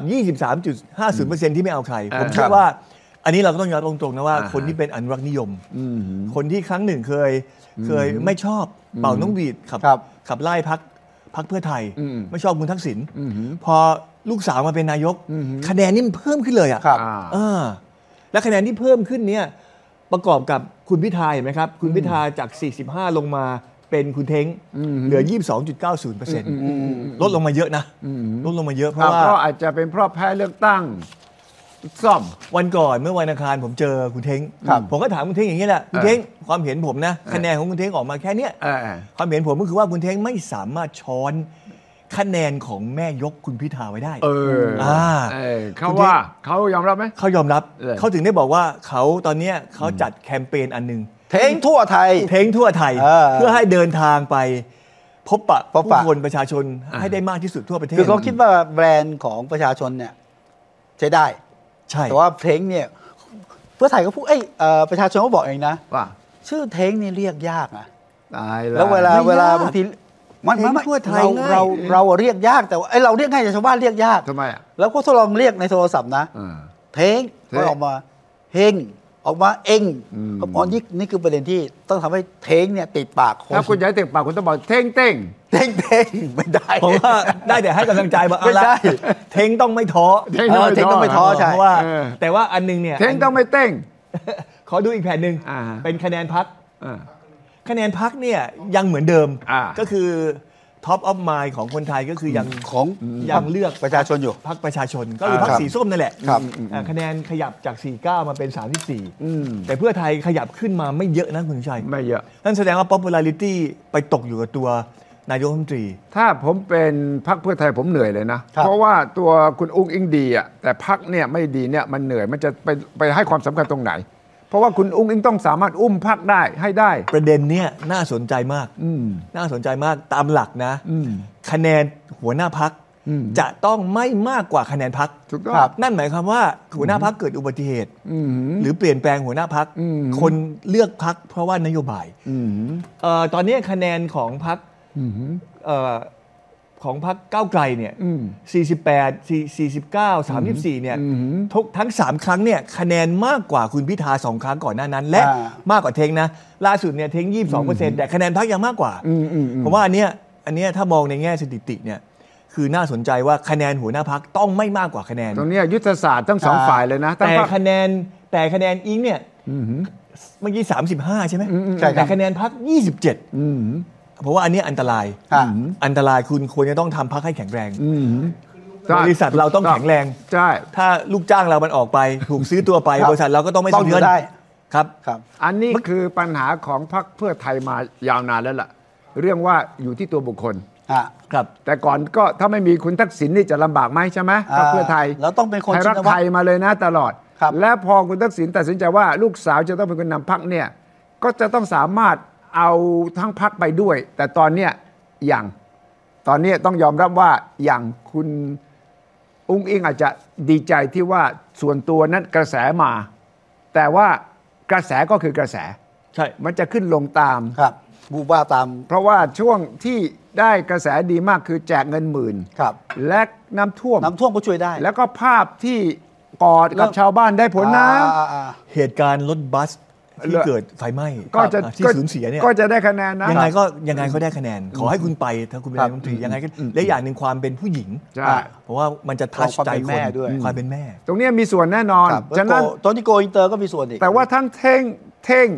23.50% ที่ไม่เอาใคร ผมเชื่อว่า อันนี้เราก็ต้องยอมรับตรงๆนะว่าคนที่เป็นอนุรักษ์นิยม คนที่ครั้งหนึ่งเคยไม่ชอบเป่านกหวีดขับไล่พรรคเพื่อไทย ไม่ชอบคุณทักษิณพอลูกสาวมาเป็นนายก คะแนนนี่มันเพิ่มขึ้นเลยอ่ะและคะแนนที่เพิ่มขึ้นเนี่ยประกอบกับคุณพิธาเห็นไหมครับ คุณพิธาจาก 45 ลงมาเป็นคุณเท้งเหลือ 22.90% ลดลงมาเยอะนะลดลงมาเยอะเพราะว่าก็อาจจะเป็นเพราะแพ้เลือกตั้งซ่อมวันก่อนเมื่อวันอังคารผมเจอคุณเท้งผมก็ถามคุณเท้งอย่างนี้แหละคุณเท้งความเห็นผมนะคะแนนของคุณเท้งออกมาแค่เนี้ยความเห็นผมก็คือว่าคุณเท้งไม่สามารถช้อนคะแนนของแม่ยกคุณพิธาไว้ได้เขาว่าเขายอมรับไหมเขายอมรับเขาถึงได้บอกว่าเขาตอนเนี้ยเขาจัดแคมเปญอันนึงเท้งทั่วไทยเท้งทั่วไทยเพื่อให้เดินทางไปพบปะผู้คนประชาชนให้ได้มากที่สุดทั่วประเทศคือเขาคิดว่าแบรนด์ของประชาชนเนี่ยใช้ได้ใช่แต่ว่าเท้งเนี่ยเพื่อไทยก็พูดประชาชนก็บอกเองนะว่าชื่อเท้งนี่เรียกยากอ่ะตายแล้วเวลาบางทีมันทั่วไทยเราเรียกยากแต่ว่าเราเรียกง่ายแต่ชาวบ้านเรียกยากทำไมอ่ะแล้วก็ทดลองเรียกในโทรศัพท์นะเท้งก็ออกมาเฮงออกมาเองนี่คือประเด็นที่ต้องทำให้เท้งเนี่ยติดปากคนถ้าคุณย้ายติดปากคุณต้องบอกเท่งเต้งเท้งไม่ได้ผมว่าได้แต่ให้กำลังใจบอกเอาไม่ละได้เท้งต้องไม่ท้อเท่งต้องไม่ท้อใช่เพราะว่าแต่ว่าอันนึงเนี่ยเท่งต้องไม่เต้งขอดูอีกแผ่นหนึ่ง เป็นคะแนนพักอ่าคะแนนพักเนี่ยยังเหมือนเดิมอ่าก็คือท็อปออฟมายของคนไทยก็คือยังของยังเลือกประชาชนอยู่พรรคประชาชนก็คือพรรคครับสีส้มนั่นแหละครับคะแนนขยับจาก 49 มาเป็น 34 แต่เพื่อไทยขยับขึ้นมาไม่เยอะนะคุณชัยไม่เยอะนั่นแสดงว่า popularity ไปตกอยู่กับตัวนายกรัฐมนตรีถ้าผมเป็นพรรคเพื่อไทยผมเหนื่อยเลยนะ เพราะว่าตัวคุณอุ้งอิงดีอ่ะแต่พรรคเนี่ยไม่ดีเนี่ยมันเหนื่อยมันจะไปให้ความสำคัญตรงไหน เพราะว่าคุณอุ้งอิงต้องสามารถอุ้มพรรคได้ให้ได้ประเด็นเนี้ยน่าสนใจมากน่าสนใจมากตามหลักนะคะแนนหัวหน้าพรรคจะต้องไม่มากกว่าคะแนนพรรคถูกต้องนั่นหมายความว่าหัวหน้าพรรคเกิดอุบัติเหตุหรือเปลี่ยนแปลงหัวหน้าพรรคคนเลือกพรรคเพราะว่านโยบายตอนนี้คะแนนของพรรคของพรรคก้าวไกลเนี่ย48 49 34เนี่ยทั้ง3ครั้งเนี่ยคะแนนมากกว่าคุณพิธา2ครั้งก่อนหน้านั้น และมากกว่าเท้งนะล่าสุดเนี่ยเท้ง 22% แต่คะแนนพรรคยังมากกว่าผมว่าอันเนี้ยถ้ามองในแง่สถิติเนี่ยคือน่าสนใจว่าคะแนนหัวหน้าพรรคต้องไม่มากกว่าคะแนนตรงนี้ยุทธศาสตร์ทั้งสองฝ่ายเลยนะแต่คะแนนอิงเนี่ยเมื่อกี้35ใช่ไหมแต่คะแนนพรรค27เพราะว่าอันนี้อันตรายคุณควรจะต้องทำพรรคให้แข็งแรงบริษัทเราต้องแข็งแรงใช่ถ้าลูกจ้างเรามันออกไปถูกซื้อตัวไปครับบริษัทเราก็ต้องไม่ต้องสะอเทืยู่อนได้ครับครับอันนี้คือปัญหาของพรรคเพื่อไทยมายาวนานแล้วล่ะ เรื่องว่าอยู่ที่ตัวบุคคลครับแต่ก่อนก็ถ้าไม่มีคุณทักษิณนี่จะลำบากไหมใช่ไหมพรรคเพื่อไทยแล้วต้องเป็นคนไทยรักชินวัตรไทยมาเลยนะตลอดครับและพอคุณทักษิณตัดสินใจว่าลูกสาวจะต้องเป็นคนนำพรรคเนี่ยก็จะต้องสามารถเอาทั้งพรรคไปด้วย แต่ตอนเนี้ยอย่างตอนนี้ต้องยอมรับว่าอย่างคุณอุ้งอิงอาจจะดีใจที่ว่าส่วนตัวนั้นกระแสมา แต่ว่ากระแสก็คือกระแสใช่มันจะขึ้นลงตามครับบูบ้าตามเพราะว่าช่วงที่ได้กระแสดีมากคือแจกเงินหมื่นครับและน้ำท่วมน้ำท่วมก็ช่วยได้แล้วก็ภาพที่กอดกับชาวบ้านได้ผลนะเหตุการณ์รถบัสที่เกิดไฟไหม้ก็จะที่สูญเสียเนี่ยก็จะได้คะแนนนะยังไงก็ได้คะแนน ขอให้คุณไปถ้าคุณเป็นนายกรัฐมนตรียังไงก็และอย่างหนึ่งความเป็นผู้หญิงใช่เพราะว่ามันจะทัชความใจเป็นคแม่นด้วยความเป็นแม่ตรงเนี้ยมีส่วนแน่นอนครับฉะนั้นตอนที่โกอินเตอร์ก็มีส่วนอีกแต่ว่าทั้งเท่งเท่ง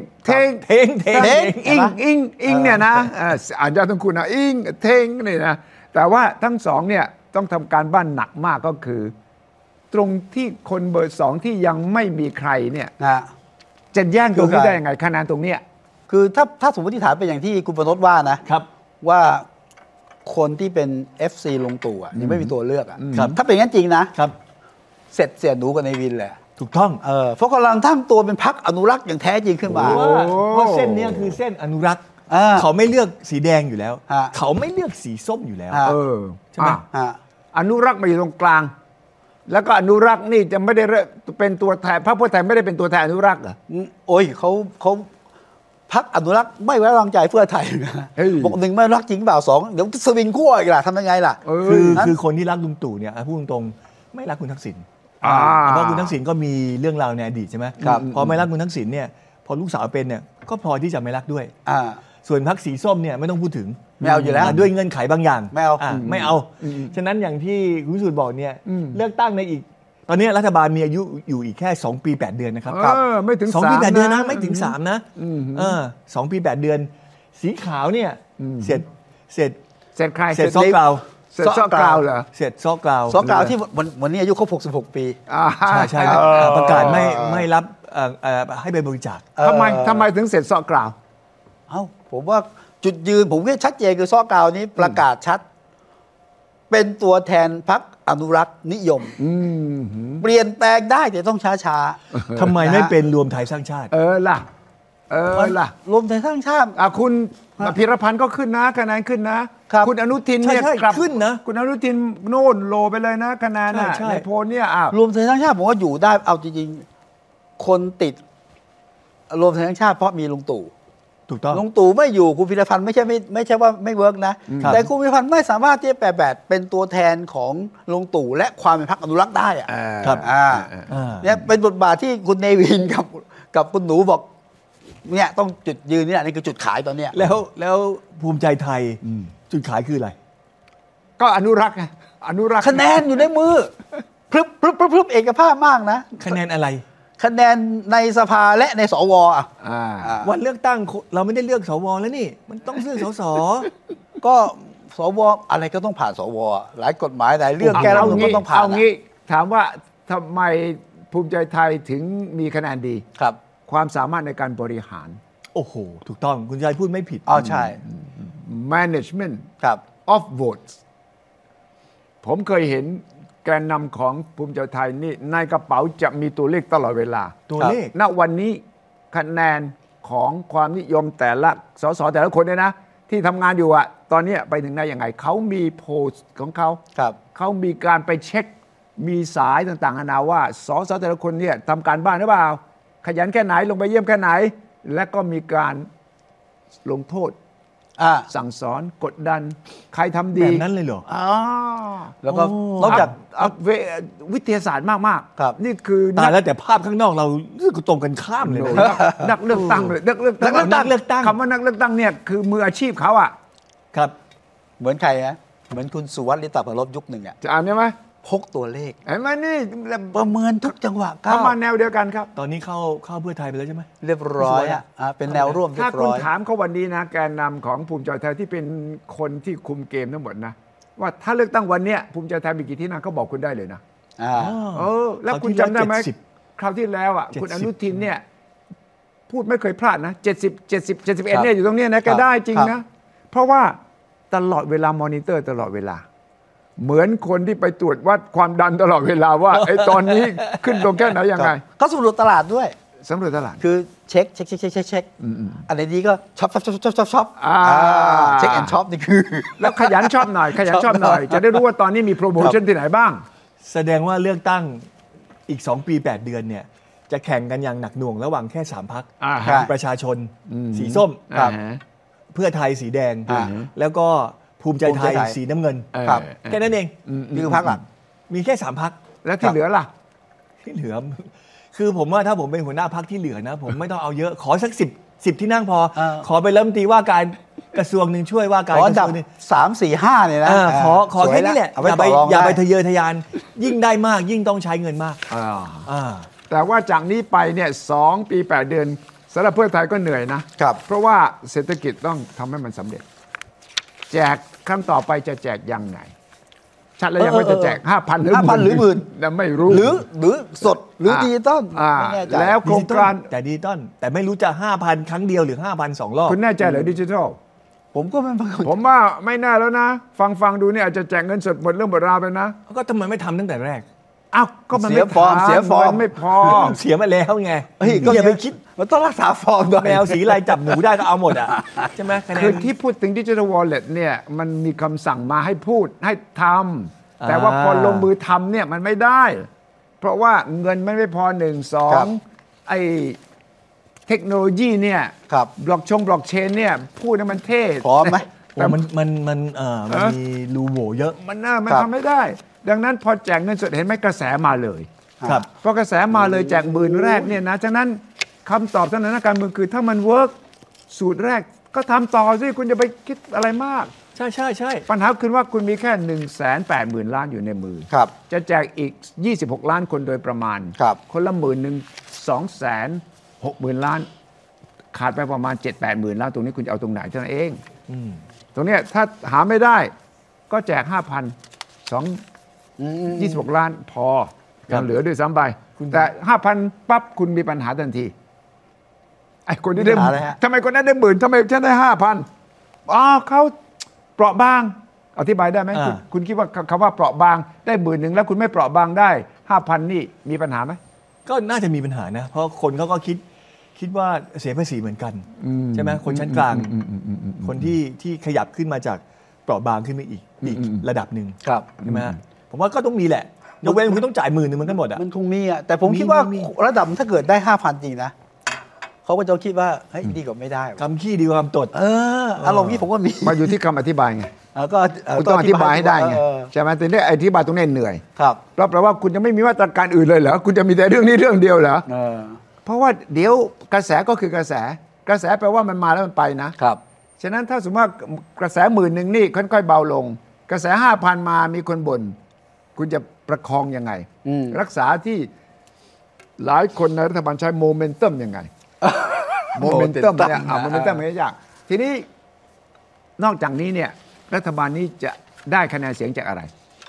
อิงเนี่ยนะอาจจะต้องคุณนะอิงเท่งนี่นะแต่ว่าทั้งสองเนี่ยต้องทำการบ้านหนักมากก็คือ ตรงที่คนเบอร์สองที่ยังไม่มีใครเนี่ยนะจะแย่งตรงคือนี้ใครได้ยังไงคะแนนตรงเนี้ยคือถ้าสมมติฐานเป็นอย่างที่คุณประนตว่านะครับ ว่าคนที่เป็น FC ลงตู่อะยังไม่มีตัวเลือกอะครับถ้าเป็นงั้นจริงนะครับ เสร็จเสียหนูกับในวินแหละถูกต้องเพราะกำลังตั้งตัวเป็นพรรคอนุรักษ์อย่างแท้จริงขึ้นมาเพราะเส้นเนี้ยคือเส้นอนุรักษ์อ่าเขาไม่เลือกสีแดงอยู่แล้วฮะเขาไม่เลือกสีส้มอยู่แล้วฮะใช่ไหมอ่ะอนุรักษ์มาอยู่ตรงกลาง แล้วก็อนุรักษ์นี่จะไม่ได้เป็นตัวแทนพรรคเพื่อไทยไม่ได้เป็นตัวแทนอนุรักษ์เหรอโอ้ยเขาพรรคอนุรักษ์ไม่ไว้วางใจเพื่อไทยนะเฮ้ยบอกหนึ่งไม่รักจริงเปล่าสองเดี๋ยวสวิงขั้วอีกล่ะทำยังไงล่ะคือคนที่รักลุงตู่เนี่ยพูดตรงๆไม่รักคุณทักษิณอ่าเพราะคุณทักษิณก็มีเรื่องราวในอดีตใช่ไหมครับพอไม่รักคุณทักษิณเนี่ยพอลูกสาวเป็นเนี่ยก็พอที่จะไม่รักด้วยอ่าส่วนพรรคสีส้มเนี่ยไม่ต้องพูดถึงไม่เอาอยู่แล้วด้วยเงื่อนไขบางอย่างไม่เอาไม่เอา ฉะนั้นอย่างที่คุณวิสุทธิ์บอกเนี่ยเลือกตั้งในอีก ตอนนี้รัฐบาลมีอายุอยู่อีกแค่ 2 ปี 8 เดือนนะครับไม่ถึง 2 ปี 8 เดือนนะ 3 ไม่ถึง 3 นะ2 ปี 8 เดือน สีขาวเนี่ยเสร็จเสร็จใครเสร็จซอกกราวเสร็จซอกกราวเหรอเสร็จซอกกราวสกาวที่วันนี้อายุครบ66 ปีใช่ประกาศไม่รับให้ไปบริจาคทำไมถึงเสร็จซอกกราวเอ้าผมว่าจุดยืนผมก็ชัดเจนคือซอกาวนี้ประกาศชัด เป็นตัวแทนพรรคอนุรักษ์นิยมเปลี่ยนแปลงได้แต่ต้องช้าๆทำไมไม่เป็นรวมไทยสร้างชาติล่ะรวมไทยสร้างชาติคุณพิรพันธ์ก็ขึ้นนะคะแนนขึ้นนะครับ คุณอนุทินเนี่ยใช่กลับขึ้นนะคุณอนุทินโน่นโลไปเลยนะคะแนนน่ะใช่ในโพลเนี่ยรวมไทยสร้างชาติผมว่าอยู่ได้เอาจริงๆคนติดรวมไทยสร้างชาติเพราะมีลุงตู่ถูกต้องลุงตู่ไม่อยู่คุณพิรพันธ์ไม่ใช่ว่าไม่เวิร์กนะครับแต่คุณพิรพันธ์ไม่สามารถที่จะแปลแบบเป็นตัวแทนของลุงตู่และความเป็นพรรคอนุรักษ์ได้อะครับเนี่ยเป็นบทบาทที่คุณเนวินกับคุณหนูบอกเนี่ยต้องจุดยืนนี่คือจุดขายตอนเนี้ยแล้วภูมิใจไทยจุดขายคืออะไรก็อนุรักษ์ไงอนุรักษ์คะแนนอยู่ในมือพรึบเอกภาพมากนะคะแนนอะไรคะแนนในสภาและในสวอ่ะวันเลือกตั้งเราไม่ได้เลือกสวแล้วนี่ มันต้องเลือกสสก็สวอะไรก็ต้องผ่านสวหลายกฎหมายหลายเรื่องแก้รัฐธรรมนูญก็ต้องผ่านเอางี้ถามว่าทำไมภูมิใจไทยถึงมีคะแนนดีครับความสามารถในการบริหารโอ้โห ถูกต้องคุณชายพูดไม่ผิดอ๋อใช่ management ครับ of votes ผมเคยเห็นแกนนำของภูมิใจไทยนี่ในกระเป๋าจะมีตัวเลขตลอดเวลาตัวเลขณวันนี้คะแนนของความนิยมแต่ละสสแต่ละคนเนี่ยนะที่ทำงานอยู่อะตอนนี้ไปถึงได้ยังไงเขามีโพสต์ของเขาครับเขามีการไปเช็คมีสายต่างๆนานาว่าสสแต่ละคนเนี่ยทำการบ้านหรือเปล่าขยันแค่ไหนลงไปเยี่ยมแค่ไหน และก็มีการลงโทษสั่งสอนกดดันใครทำดีแบบนั้นเลยเหรอแล้วก็นอกจากวิทยาศาสตร์มากครับนี่คือตายแล้วแต่ภาพข้างนอกเราตรงกันข้ามเลยนะนักเลือกตั้งเลยนักเลือกตั้งคำว่านักเลือกตั้งเนี่ยคือมืออาชีพเขาอ่ะครับเหมือนใครนะเหมือนคุณสุวัสดิ์ลิตาภรสยุคหนึ่งอ่ะจะอ่านได้ไหมพกตัวเลขเห็นไหมนี่ประเมินทุกจังหวะก้าวทำมาแนวเดียวกันครับตอนนี้เข้าเพื่อไทยไปแล้วใช่ไหมเรียบร้อยเป็นแนวร่วมเรีถ้ายบคุณร้อยถามเขาวันนี้นะแกนนำของภูมิใจไทยที่เป็นคนที่คุมเกมทั้งหมดนะว่าถ้าเลือกตั้งวันเนี้ยภูมิใจไทยมีกี่ที่นั่งเขาบอกคุณได้เลยนะแล้วคุณจำได้ไหมคราวที่แล้วอ่ะคุณอนุทินเนี่ยพูดไม่เคยพลาดนะ71เนี่ยอยู่ตรงนี้นะแกได้จริงนะเพราะว่าตลอดเวลามอนิเตอร์ตลอดเวลาเหมือนคนที่ไปตรวจวัดความดันตลอดเวลาว่าไอ้ตอนนี้ขึ้นลงแค่ไหนยังไงก็สำรวจตลาดด้วยสำรวจตลาดคือเช็คอันนี้ก็ช็อปเช็คแอนช็อปนี่คือแล้วขยันช็อปหน่อยจะได้รู้ว่าตอนนี้มีโปรโมชั่นที่ไหนบ้างแสดงว่าเลือกตั้งอีก2 ปี 8 เดือนเนี่ยจะแข่งกันอย่างหนักหน่วงระหว่างแค่3 พรรคประชาชนสีส้มเพื่อไทยสีแดงแล้วก็ภูมิใจไทยสีน้ำเงินแค่นั้นเองนี่คือพรรคหลักมีแค่3 พรรคแล้วที่เหลือล่ะที่เหลือคือผมว่าถ้าผมเป็นหัวหน้าพรรคที่เหลือนะผมไม่ต้องเอาเยอะขอสัก10ที่นั่งพอขอไปรัฐมนตรีว่าการกระทรวงหนึ่งช่วยว่าการกระทรวงนึง 3 4 5เนี่ยนะขอแค่นี้แหละอย่าไปทะเยอทะยานยิ่งได้มากยิ่งต้องใช้เงินมากแต่ว่าจากนี้ไปเนี่ย2 ปี 8 เดือนสำหรับเพื่อไทยก็เหนื่อยนะเพราะว่าเศรษฐกิจต้องทำให้มันสำเร็จแจกคำต่อไปจะแจกยังไงชัดแล้วยังว่าจะแจก 5,000 หรือ 10,000 ไม่รู้หรือสดหรือดิจิตอลแล้วโครงการแต่ดิจิตอลแต่ไม่รู้จะ 5,000 ครั้งเดียวหรือ 5,000 2 รอบคุณแน่ใจเหรอดิจิทัลผมก็ไม่ผมว่าไม่น่าแล้วนะฟังดูเนี่ยอาจจะแจกเงินสดหมดเรื่องหมดราวไปนะก็ทำไมไม่ทำตั้งแต่แรกอ้าวก็มันเสียฟอร์มไม่พอเสียมาแล้วไงก็อย่าไปคิดมันต้องรักษาฟอร์มด้วยแมวสีลายจับหนูได้ก็เอาหมดอ่ะใช่ไหมคือที่พูดถึงดิจิทัลวอลเล็ตเนี่ยมันมีคำสั่งมาให้พูดให้ทำแต่ว่าพอลงมือทำเนี่ยมันไม่ได้เพราะว่าเงินมันไม่พอ1 2ไอ้เทคโนโลยีเนี่ยบล็อกเชนเนี่ยพูดมันเท่พร้อมไหมแต่มันมีรูโหว่เยอะมันทำไม่ได้ดังนั้นพอแจกเงินสดเห็นไหมกระแสมาเลยพอกระแสมาเลยแจก10,000 แรกเนี่ยนะฉะนั้นคำตอบสถานการณ์เมืองคือถ้ามันเวิร์กสูตรแรกก็ทำต่อสิคุณจะไปคิดอะไรมากใช่ปัญหาคือว่าคุณมีแค่ 180,000 ล้านอยู่ในมือจะแจกอีก26 ล้านคนโดยประมาณคนละ260,000 ล้านขาดไปประมาณ 7-80,000 ล้านตรงนี้คุณจะเอาตรงไหนเท่านั้นเองตรงนี้ถ้าหาไม่ได้ก็แจก 26 ล้านพอยังเหลือด้วยซ้ำไปแต่ 5,000 ปั๊บคุณมีปัญหาทันทีไอ้คนที่ได้ทำไมคนนั้นได้10,000ทำไมฉันได้ 5,000เขาเปราะบางอธิบายได้ไหมคุณคิดว่าคำว่าเปราะบางได้10,000แล้วคุณไม่เปราะบางได้ 5,000 นี่มีปัญหาไหมก็น่าจะมีปัญหานะเพราะคนเขาก็คิดว่าเสียภาษีเหมือนกันใช่ไหมคนชั้นกลางคนที่ขยับขึ้นมาจากเปราะบางขึ้นมาอีกระดับหนึ่งใช่ไหมผมว่าก็ต้องมีแหละยกเว้นคุณต้องจ่าย10,000มันกันหมดอ่ะมันคงมีอ่ะแต่ผมคิดว่าระดับถ้าเกิดได้ 5,000 จริงนะเขาก็จะคิดว่าเฮ้ยดีกว่าไม่ได้คำขี้ดีกว่าคำตดอารมณ์นี้ผมว่ามีมาอยู่ที่คำอธิบายไงก็คุณต้องอธิบายให้ได้ไงใช่ไหมแต่เนี่ยอธิบายตรงนี้เหนื่อยแปลว่าคุณจะไม่มีมาตรการอื่นเลยเหรอคุณจะมีแต่เรื่องนี้เรื่องเดียวเหรอเพราะว่าเดี๋ยวกระแสก็คือกระแสแปลว่ามันมาแล้วมันไปนะครับฉะนั้นถ้าสมมติว่ากระแส10,000นี่ค่อยๆเบาลงกระแส 5,000 มามีคนบ่นคุณจะประคองยังไงรักษาที่หลายคนในรัฐบาลใช้โมเมนตัมยังไงโมเมนตัมเนี่ยโมเมนตัมไม่ยากทีนี้นอกจากนี้เนี่ยรัฐบาลนี้จะได้คะแนนเสียงจากอะไร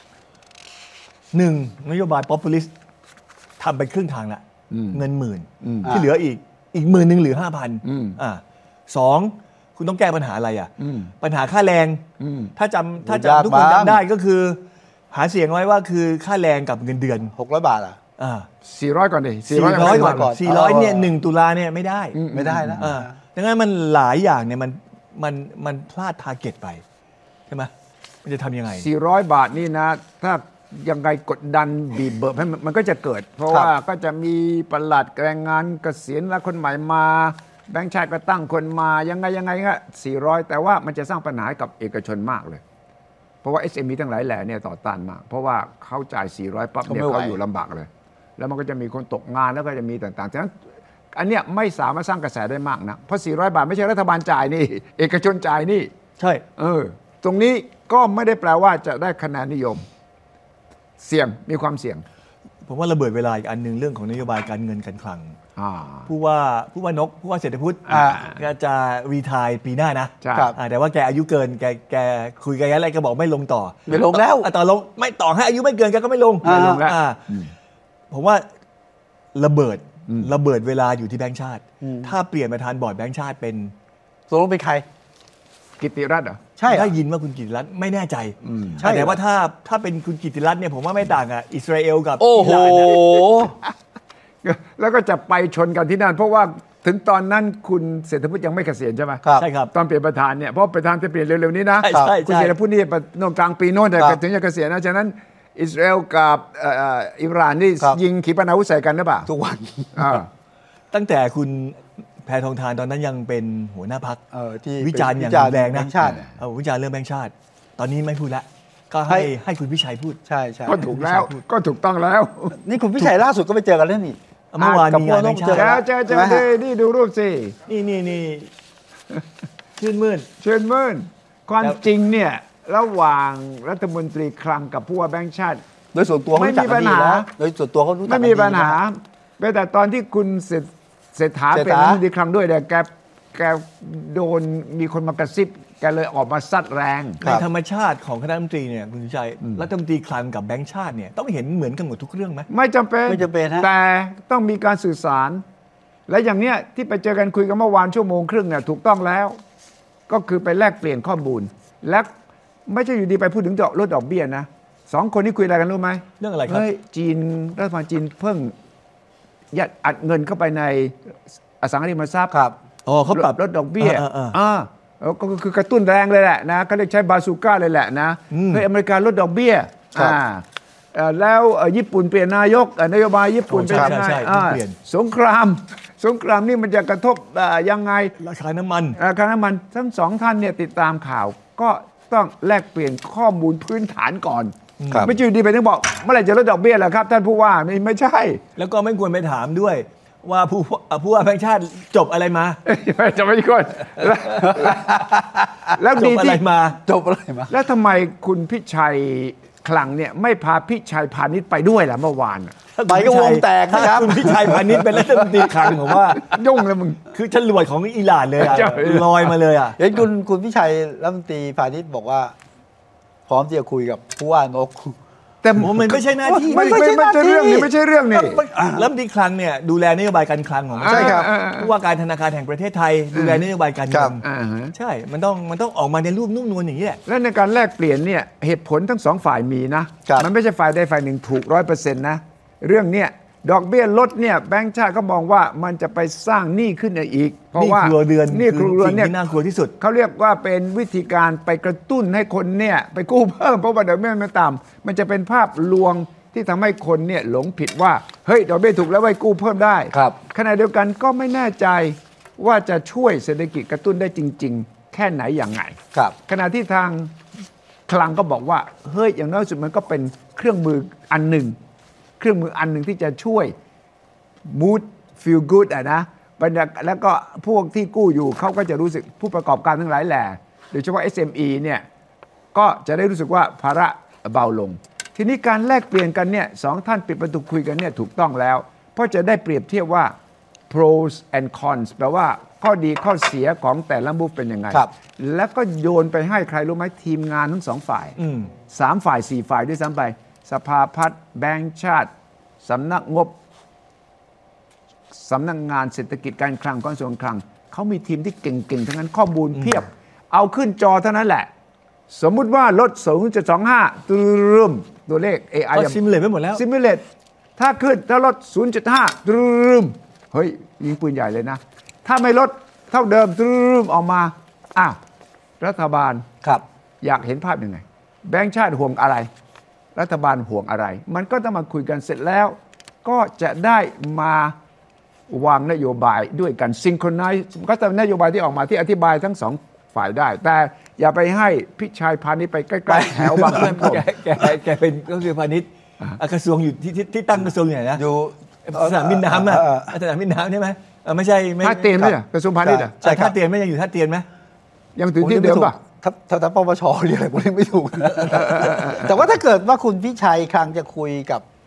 1นโยบาย populist ทำไปครึ่งทางละเงิน10,000ที่เหลืออีก10,000หรือ 5,000 2คุณต้องแก้ปัญหาอะไรอ่ะปัญหาค่าแรงถ้าจำทุกคนจำได้ก็คือหาเสียงไว้ว่าคือค่าแรงกับเงินเดือน 600 บาทอ่ะ 400ก่อนดิ 400ก่อน400เนี่ย1 ตุลาเนี่ยไม่ได้แล้วดังนั้นมันหลายอย่างเนี่ยมันพลาดทาร์เก็ตไปใช่ไหมมันจะทำยังไง 400 บาทนี่นะถ้ายังไงกดดันบีบเบิร์ให้มันก็จะเกิดเพราะว่าก็จะมีปลัดแรงงานเกษียณแล้วคนใหม่มาแบงค์ชาติก็ตั้งคนมายังไงก็400แต่ว่ามันจะสร้างปัญหากับเอกชนมากเลยเพราะว่า SME ทั้งหลายแหล่เนี่ยต่อต้านมากเพราะว่าเขาจ่าย400ปั๊บเนี่ยเขาอยู่ลำบากเลยแล้วมันก็จะมีคนตกงานแล้วก็จะมีต่างๆฉะนั้นอันเนี้ยไม่สามารถสร้างกระแสได้มากนะเพราะ400 บาทไม่ใช่รัฐบาลจ่ายนี่เอกชนจ่ายนี่ใช่ตรงนี้ก็ไม่ได้แปลว่าจะได้คะแนนนิยมเสี่ยงมีความเสี่ยงผมว่าระเบิดเวลาอีกอันหนึ่งเรื่องของนโยบายการเงินการคลัง ผู้ว่าเศรษฐพุทธก็จะรีไทร์ปีหน้านะแต่ว่าแกอายุเกินแกคุยกันอะไรก็บอกไม่ลงต่อไม่ลงแล้วต่อลงไม่ต่อให้อายุไม่เกินแกก็ไม่ลงแล้วผมว่าระเบิดเวลาอยู่ที่แบงก์ชาติถ้าเปลี่ยนประธานบอร์ดแบงก์ชาติเป็นตกลงเป็นใครกิตติรัตน์เหรอใช่ได้ยินว่าคุณกิตติรัตน์ไม่แน่ใจแต่ว่าถ้าเป็นคุณกิตติรัตน์เนี่ยผมว่าไม่ต่างอิสราเอลกับโอ้โหแล้วก็จะไปชนกันที่นั่นเพราะว่าถึงตอนนั้นคุณเศรษฐพุทธยังไม่เกษียณใช่ไหมใช่ครับตอนเปลี่ยนประธานเนี่ยเพราะประธานจะเปลี่ยนเร็วๆนี้นะคุณเศรษฐพุทธนี่โน่นกลางปีโน่นแต่ถึงจะเกษียณนะฉะนั้นอิสราเอลกับอิหร่านนี่ยิงขีปนาวุธใส่กันหรือเปล่าทุกวันตั้งแต่คุณแพทองธารตอนนั้นยังเป็นหัวหน้าพรรควิจารณ์อย่างแรงนะวิจารณ์เรื่องแบงก์ชาติตอนนี้ไม่พูดแล้วก็ให้คุณพิชัยพูดใช่ก็ถูกแล้วก็ถูกต้องแล้วนี่คุณพิชัยล่าสุดก็ไปเจอกันแล้วนี่เมื่อวานมีงานแบงก์ชาติเจอนี่ดูรูปสินี่ชื่นมื่นความจริงเนี่ยระหว่างรัฐมนตรีคลังกับผู้ว่าแบงก์ชาติโดยส่วนตัวเขารู้จักกันดีแล้วโดยส่วนตัวเขารู้จักกันไม่มีปัญหาแต่ตอนที่คุณเศรษฐาเป็นรัฐมนตรีคลังด้วยเนี่ยแกโดนมีคนมากระซิบแกเลยออกมาซัดแรงในธรรมชาติของคณะรัฐมนตรีเนี่ยคุณสุชัยรัฐมนตรีคลังกับแบงก์ชาติเนี่ยต้องเห็นเหมือนกันหมดทุกเรื่องไหมไม่จำเป็นแต่ต้องมีการสื่อสารและอย่างเนี้ยที่ไปเจอกันคุยกันเมื่อวานชั่วโมงครึ่งเนี่ยถูกต้องแล้วก็คือไปแลกเปลี่ยนข้อมูลและไม่ใช่อยู่ดีไปพูดถึงลดดอกเบี้ยนะ2 คนนี้คุยอะไรกันรู้ไหมเรื่องอะไรครับจีนรัฐบาลจีนเพิ่งยัดอัดเงินเข้าไปในอสังหาริมทรัพย์ครับเขาปรับลดดอกเบี้ยก็คือกระตุ้นแรงเลยแหละนะเขาเรียกใช้บาซูก้าเลยแหละนะเพื่ออเมริกาลดดอกเบี้ยแล้วญี่ปุ่นเปลี่ยนนายกนโยบายญี่ปุ่นเป็นยังไงสงครามนี่มันจะกระทบยังไงราคาน้ำมันทั้ง2ท่านเนี่ยติดตามข่าวก็ต้องแลกเปลี่ยนข้อมูลพื้นฐานก่อนไม่ใช่ดีไปต้องบอกเมื่อไหร่จะลดดอกเบี้ยล่ะครับท่านผู้ว่าไม่ใช่แล้วก็ไม่ควรไปถามด้วยว่าผู้ว่าแบงค์ชาติจบอะไรมาจะไม่ควรแล้วดีที่จบอะไรมาแล้วทำไมคุณพิชัยคลังเนี่ยไม่พาพิชัยพาณิชย์ไปด้วยล่ะเมื่อวานไปก็วงแตกนะครับคุณพิชัยพาณิชย์เป็นรัฐมนตรีคลังผมว่ายุ่งแล้วมึงคือฉลวดของอิหร่านเลยลอยมาเลยเห็นคุณพิชัยรัฐมนตรีพาณิชย์บอกว่าพร้อมที่จะคุยกับผู้ว่านกแต่มันไม่ใช่หน้าที่ไม่ใช่เรื่องนี้รัฐมนตรีคลังเนี่ยดูแลนโยบายการคลังของใช่ครับผู้ว่าการธนาคารแห่งประเทศไทยดูแลนโยบายการเงินใช่มันต้องออกมาในรูปนุ่มนวลอย่างนี้แหละและในการแลกเปลี่ยนเนี่ยเหตุผลทั้ง2ฝ่ายมีนะมันไม่ใช่ฝ่ายใดฝ่ายหนึ่งถูก 100% นะเรื่องเนี้ยดอกเบี้ยลดเนี่ยแบงก์ชาติก็มองว่ามันจะไปสร้างหนี้ขึ้นอีกเพราะว่าครัวเรือนเนี่ยน่ากลัวที่สุดเขาเรียกว่าเป็นวิธีการไปกระตุ้นให้คนเนี่ยไปกู้เพิ่มเพราะว่าดอกเบี้ยมันต่ำมันจะเป็นภาพลวงที่ทำให้คนเนี่ยหลงผิดว่าเฮ้ยดอกเบี้ยถูกแล้วไว้กู้เพิ่มได้ขณะเดียวกันก็ไม่แน่ใจว่าจะช่วยเศรษฐกิจกระตุ้นได้จริงๆแค่ไหนอย่างไงขณะที่ทางคลังก็บอกว่าเฮ้ยอย่างน้อยสุดมันก็เป็นเครื่องมืออันหนึ่งที่จะช่วยmood feel good นะแล้วก็พวกที่กู้อยู่เขาก็จะรู้สึกผู้ประกอบการทั้งหลายแหล่โดยเฉพาะ SME เนี่ยก็จะได้รู้สึกว่าภาระเบาลงทีนี้การแลกเปลี่ยนกันเนี่ย2ท่านปิดประตูคุยกันเนี่ยถูกต้องแล้วเพราะจะได้เปรียบเทียบว่า pros and cons แปลว่าข้อดีข้อเสียของแต่ละมุฟเป็นยังไงแล้วก็โยนไปให้ใครรู้ไหมทีมงานทั้ง2ฝ่าย3ฝ่าย4ฝ่ายด้วยซ้ำไปสภาพัฒน์แบงก์ชาติสำนักงบสำนักงานเศรษฐกิจการคลังกระทรวงคลังเขามีทีมที่เก่งๆทั้งนั้นข้อมูลเพียบเอาขึ้นจอเท่านั้นแหละสมมุติว่าลด 0.25 ตัวเลข AI ก็ซิมูเลตไปหมดแล้วซิมูเลตถ้าลด 0.5 เฮ้ยยิงปืนใหญ่เลยนะถ้าไม่ลดเท่าเดิมออกมารัฐบาลอยากเห็นภาพยังไงแบงก์ชาติห่วงอะไรรัฐบาลห่วงอะไรมันก็ต้องมาคุยกันเสร็จแล้วก็จะได้มาวางนโยบายด้วยกันซิงโครไนซ์ก็จะนโยบายที่ออกมาที่อธิบายทั้ง2ฝ่ายได้แต่อย่าไปให้พิชัยพาณิชย์ไปใกล้ๆแถวบางแกเป็นก็คือพาณิชย์กระทรวงอยู่ที่ตั้งกระทรวงอยู่ไหนนะอยู่สนามบินน้ำสนามบินน้ำใช่ไหมไม่ใช่ท่าเตียนไหมกระทรวงพาณิชย์ใช่ท่าเตียนไม่ยังอยู่ท่าเตียนไหมยังถึงที่เดิมป่ะถ้าปปชเรียกอะไรผมเรียกไม่ถูกแต่ว่าถ้าเกิดว่าคุณพิชัยคลังจะคุยกับ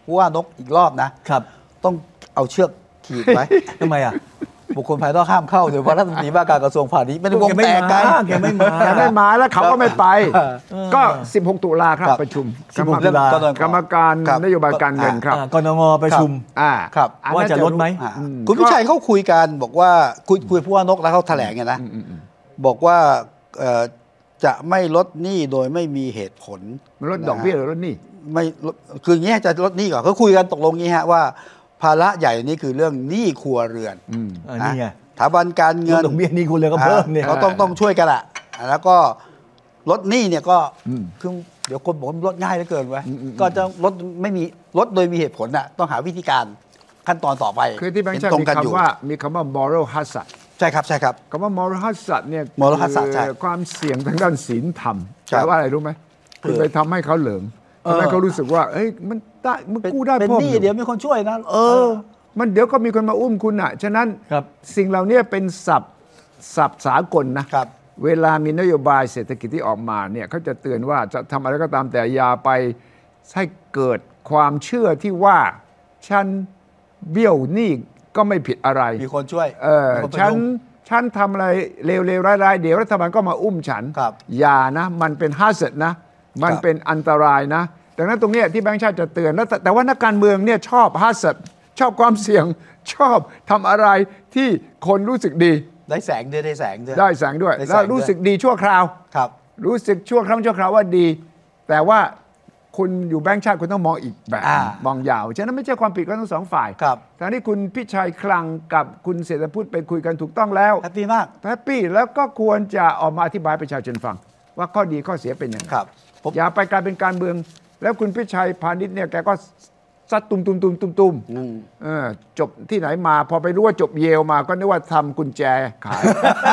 ผู้ว่านกอีกรอบนะครับ ต้องเอาเชือกขีดไว้ทำไมอ่ะบุคคลภายนอกห้ามเข้าโดยเฉพาะรัฐมนตรีว่าการกระทรวงพาณิชย์ไม่ได้วงแตกกันแกไม่มาแต่ไม่มาแล้วเขาก็ไม่ไป ก็ 16 ตุลาครับประชุม 16 ตุลากรรมการครับนโยบายการเงินครับกนงประชุมครับว่าจะลดไหมคุณพิชัยเขาคุยกันบอกว่าคุยผู้ว่านกแล้วเขาแถลงไงนะบอกว่าจะไม่ลดหนี้โดยไม่มีเหตุผลมันลดดอกเบี้ยหรือลดหนี้ไม่คืออย่างนี้จะลดหนี้ก่อนเขาคุยกันตกลงงี้ฮะว่าภาระใหญ่นี่คือเรื่องหนี้ครัวเรือนนี่ไงสถาบันการเงินดอกเบี้ยนี่คุณเลยก็เพิ่มเนี่ยเขาต้องช่วยกันละแล้วก็ลดหนี้เนี่ยก็คือเดี๋ยวคนบอกว่าลดง่ายเหลือเกินไว้ก็จะลดไม่มีลดโดยมีเหตุผลน่ะต้องหาวิธีการขั้นตอนต่อไปคือที่แบงค์ชาติตรงมีกันอยู่คำว่า moral hazard ใช่ครับใช่ครับคำว่า moral hazard เนี่ย moral hazard ใช่คือความเสี่ยงทางด้านศีลธรรมใช่แปลว่าอะไรรู้ไหมคือไปทำให้เขาเหลิงทำให้เขารู้สึกว่าเอ้ยมันได้มันกู้ได้เป็นพ่อหนี้เดี๋ยวมีคนช่วยนะมันเดี๋ยวก็มีคนมาอุ้มคุณอ่ะฉะนั้นครับสิ่งเหล่านี้เป็นศัพท์สากลนะครับ เวลามีนโยบายเศรษฐกิจที่ออกมาเนี่ยเขาจะเตือนว่าจะทำอะไรก็ตามแต่อย่าไปให้เกิดความเชื่อที่ว่าฉันเบี้ยวหนี้ก็ไม่ผิดอะไรมีคนช่วยมีคนพยุงฉันทำอะไรเลวๆร้ายๆเดี๋ยวรัฐบาลก็มาอุ้มฉันครับอย่านะมันเป็นฮาร์ดนะมันเป็นอันตรายนะดังนั้นตรงเนี้ยที่แบงค์ชาติจะเตือนแล้วแต่ว่านักการเมืองเนี่ยชอบฮาร์ดชอบความเสี่ยงชอบทำอะไรที่คนรู้สึกดีได้แสงด้วยได้แสงด้วยได้แสงด้วยได้แสงแล้วรู้สึกดีชั่วคราวครับรู้สึกชั่วคราวว่าดี แต่ว่าคุณอยู่แบงค์ชาติคุณต้องมองอีกแบบ มองยาวฉะนั้นไม่ใช่ความผิดของทั้งสองฝ่ายครับทางที่คุณพิชัยคลังกับคุณเศรษฐพุทธไปคุยกันถูกต้องแล้วแฮปปี้มากแฮปปี้แล้วก็ควรจะออกมาอธิบายประชาชนฟัง ว่าข้อดีข้อเสียเป็นยังไงครับผมอย่าไปกลายเป็นการเมือง แล้วคุณพิชัยพาณิชย์เนี่ยแกก็ซัดตุมจบที่ไหนมาพอไปรู้ว่าจบเยลมาก็นึกว่าทำกุญแจขาย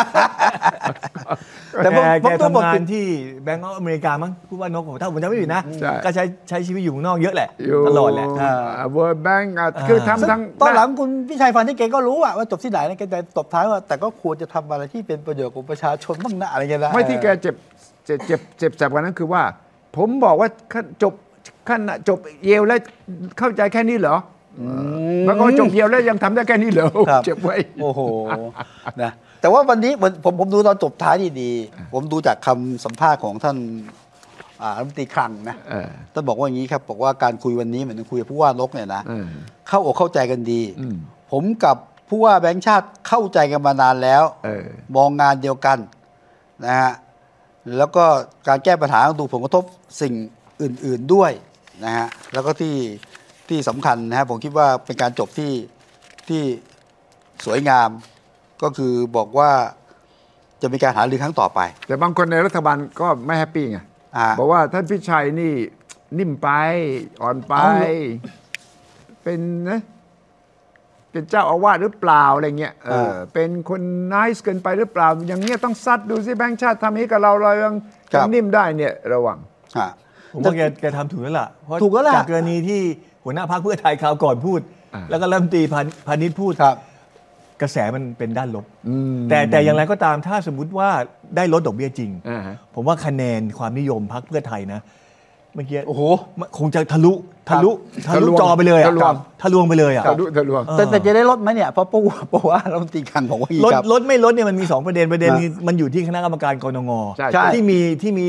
แต่ผมแกต้องบอกทำงานที่แบงก์อเมริกามั้งพูดว่านกผมถ้าผมจำไม่ผิดนะใช่ก็ใช้ชีวิตอยู่ข้างนอกเยอะแหละตลอดแหละเวิร์ดแบงก์คือทำทั้งตอนหลังคุณพิชัยฟันที่เก่งก็รู้ว่าจบที่ไหนนะแกแต่ตบท้ายว่าแต่ก็ควรจะทำอะไรที่เป็นประโยชน์กับประชาชนบ้างนะอะไรเงี้ยนะไม่ที่แกเจ็บแสบกว่านั้นคือว่า ผมบอกว่าจบเยลแล้วเข้าใจแค่นี้เหรอมันก็จบเยลแล้วยังทำได้แค่นี้เหรอครับเจ็บไว้โอ้โหนะแต่ว่าวันนี้ผมดูตอนจบท้ายดีๆผมดูจากคำสัมภาษณ์ของท่านรัฐมนตรีคลังนะท่านบอกว่าอย่างนี้ครับบอกว่าการคุยวันนี้เหมือนคุยกับผู้ว่านกเนี่ยนะเข้าอกเข้าใจกันดี ผมกับผู้ว่าแบงค์ชาติเข้าใจกันมานานแล้วมองงานเดียวกันนะฮะแล้วก็การแก้ปัญหาต้องดูผลกระทบสิ่งอื่นๆด้วยนะฮะแล้วก็ที่สำคัญนะฮะผมคิดว่าเป็นการจบที่สวยงามก็คือบอกว่าจะมีการหารือครั้งต่อไปแต่บางคนในรัฐบาลก็ไม่แฮปปี้ไงบอกว่าท่านพิชัยนี่นิ่มไปอ่อนไปเป็นเจ้าอาวาสหรือเปล่าอะไรเงี้ยเป็นคนน่าสเกินไปหรือเปล่าอย่างเงี้ยต้องซัดดูสิแบงค์ชาติทำนี้กับเรายังนิ่มได้เนี่ยระวังผมว่าแกทำถูกแล้วล่ะเพราะถูกแล้วล่ะจากกรณีที่หัวหน้าพรรคเพื่อไทยคราวก่อนพูด แล้วก็รัฐมนตรีพาณิชย์พูดกระแสมันเป็นด้านลบแต่อย่างไรก็ตามถ้าสมมุติว่าได้ลดดอกเบี้ยจริงผมว่าคะแนนความนิยมพรรคเพื่อไทยนะเมื่อกี้โอ้โหคงจะทะลุจอไปเลยทะลวงไปเลยอ่ะทะลวงแต่จะได้ลดไหมเนี่ยเพราะว่ารัฐมนตรีคลังบอกว่าลดไม่ลดเนี่ยมันมี2ประเด็นมันอยู่ที่คณะกรรมการกนงที่มี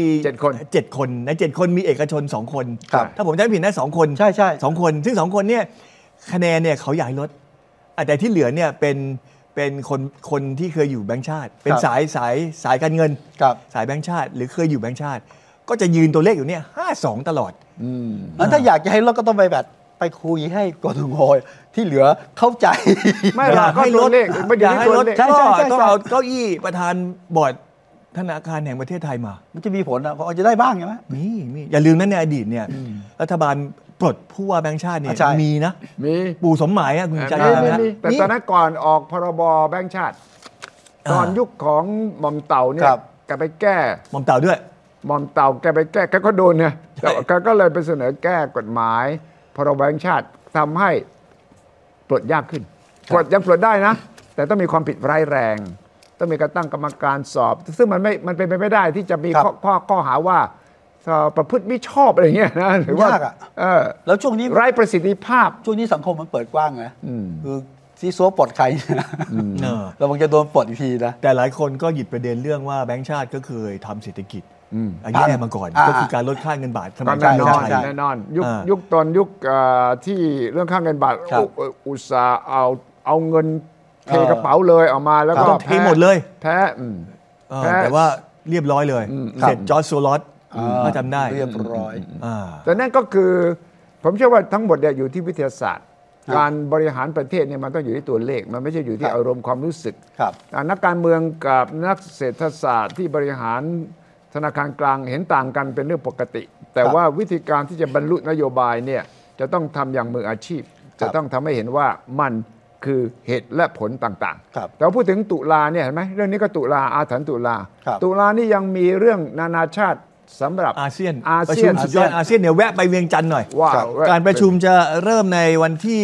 7 คนใน7 คนมีเอกชน2 คนถ้าผมจำไม่ผิดนะ2 คนใช่ 2 คนซึ่ง2 คนเนี่ยคะแนนเนี่ยเขาอยากลดแต่ที่เหลือเนี่ยเป็นคนที่เคยอยู่แบงก์ชาติเป็นสายการเงินสายแบงก์ชาติหรือเคยอยู่แบงก์ชาติก็จะยืนตัวเลขอยู่เนี่ย52ตลอดงั้นถ้าอยากจะให้ลดก็ต้องไปคุยให้กนงที่เหลือเข้าใจไม่อยากให้ลดไม่อยากให้ลดก็ต้องเอาเก้าอี้ประธานบอร์ดธนาคารแห่งประเทศไทยมามันจะมีผลนะเพราะจะได้บ้างใช่ไหมมีอย่าลืมนะในอดีตเนี่ยรัฐบาลปลดผู้ว่าแบงก์ชาติเนี่ยมีนะมีปู่สมหมายคุณจำได้ไหมแต่ตอนนั้นก่อนออกพรบแบงก์ชาติตอนยุคของหม่อมเต่าเนี่ยแกไปแก้หม่อมเต่าด้วยหม่อมเต่าแกไปแก้แกก็โดนเนี่ยแกก็เลยไปเสนอแก้กฎหมายพรบแบงก์ชาติทำให้ปลดยากขึ้นยังปลดได้นะแต่ต้องมีความผิดร้ายแรงต้องมีการตั้งกรรมการสอบซึ่งมันเป็นไปไม่ได้ที่จะมีข้อหาว่าประพฤติไม่ชอบอะไรเงี้ยนะหรือว่ายากอะแล้วช่วงนี้ไร้ประสิทธิภาพช่วงนี้สังคมมันเปิดกว้างนะคือซีซัวปลดใครเราคงจะโดนปลดอีกทีนะแต่หลายคนก็หยิบประเด็นเรื่องว่าแบงก์ชาติก็เคยทำเศรษฐกิจแย่มาก่อนก็คือการลดค่าเงินบาทสมัยแน่นอนยุคตอนยุคที่เรื่องค่าเงินบาทอุตสาห์เอาเงินเทกระเป๋าเลยออกมาแล้วก็เทหมดเลยแพ้แต่ว่าเรียบร้อยเลยเสร็จจอร์จโซลอสก็จำได้เรียบร้อยแต่นั่นก็คือผมเชื่อว่าทั้งหมดเนี่ยอยู่ที่วิทยาศาสตร์การบริหารประเทศเนี่ยมันต้องอยู่ที่ตัวเลขมันไม่ใช่อยู่ที่อารมณ์ความรู้สึกนักการเมืองกับนักเศรษฐศาสตร์ที่บริหารธนาคารกลางเห็นต่างกันเป็นเรื่องปกติแต่ว่าวิธีการที่จะบรรลุนโยบายเนี่ยจะต้องทำอย่างมืออาชีพจะต้องทำให้เห็นว่ามันคือเหตุและผลต่างๆแต่พูดถึงตุลาเนี่ยเห็นไหมเรื่องนี้ก็ตุลาอาถรรพ์ตุลานี่ยังมีเรื่องนานาชาติสำหรับอาเซียนประชุมสุดยอดอาเซียนเนี่ยแวะไปเวียงจันทร์หน่อยว่าการประชุมจะเริ่มในวันที่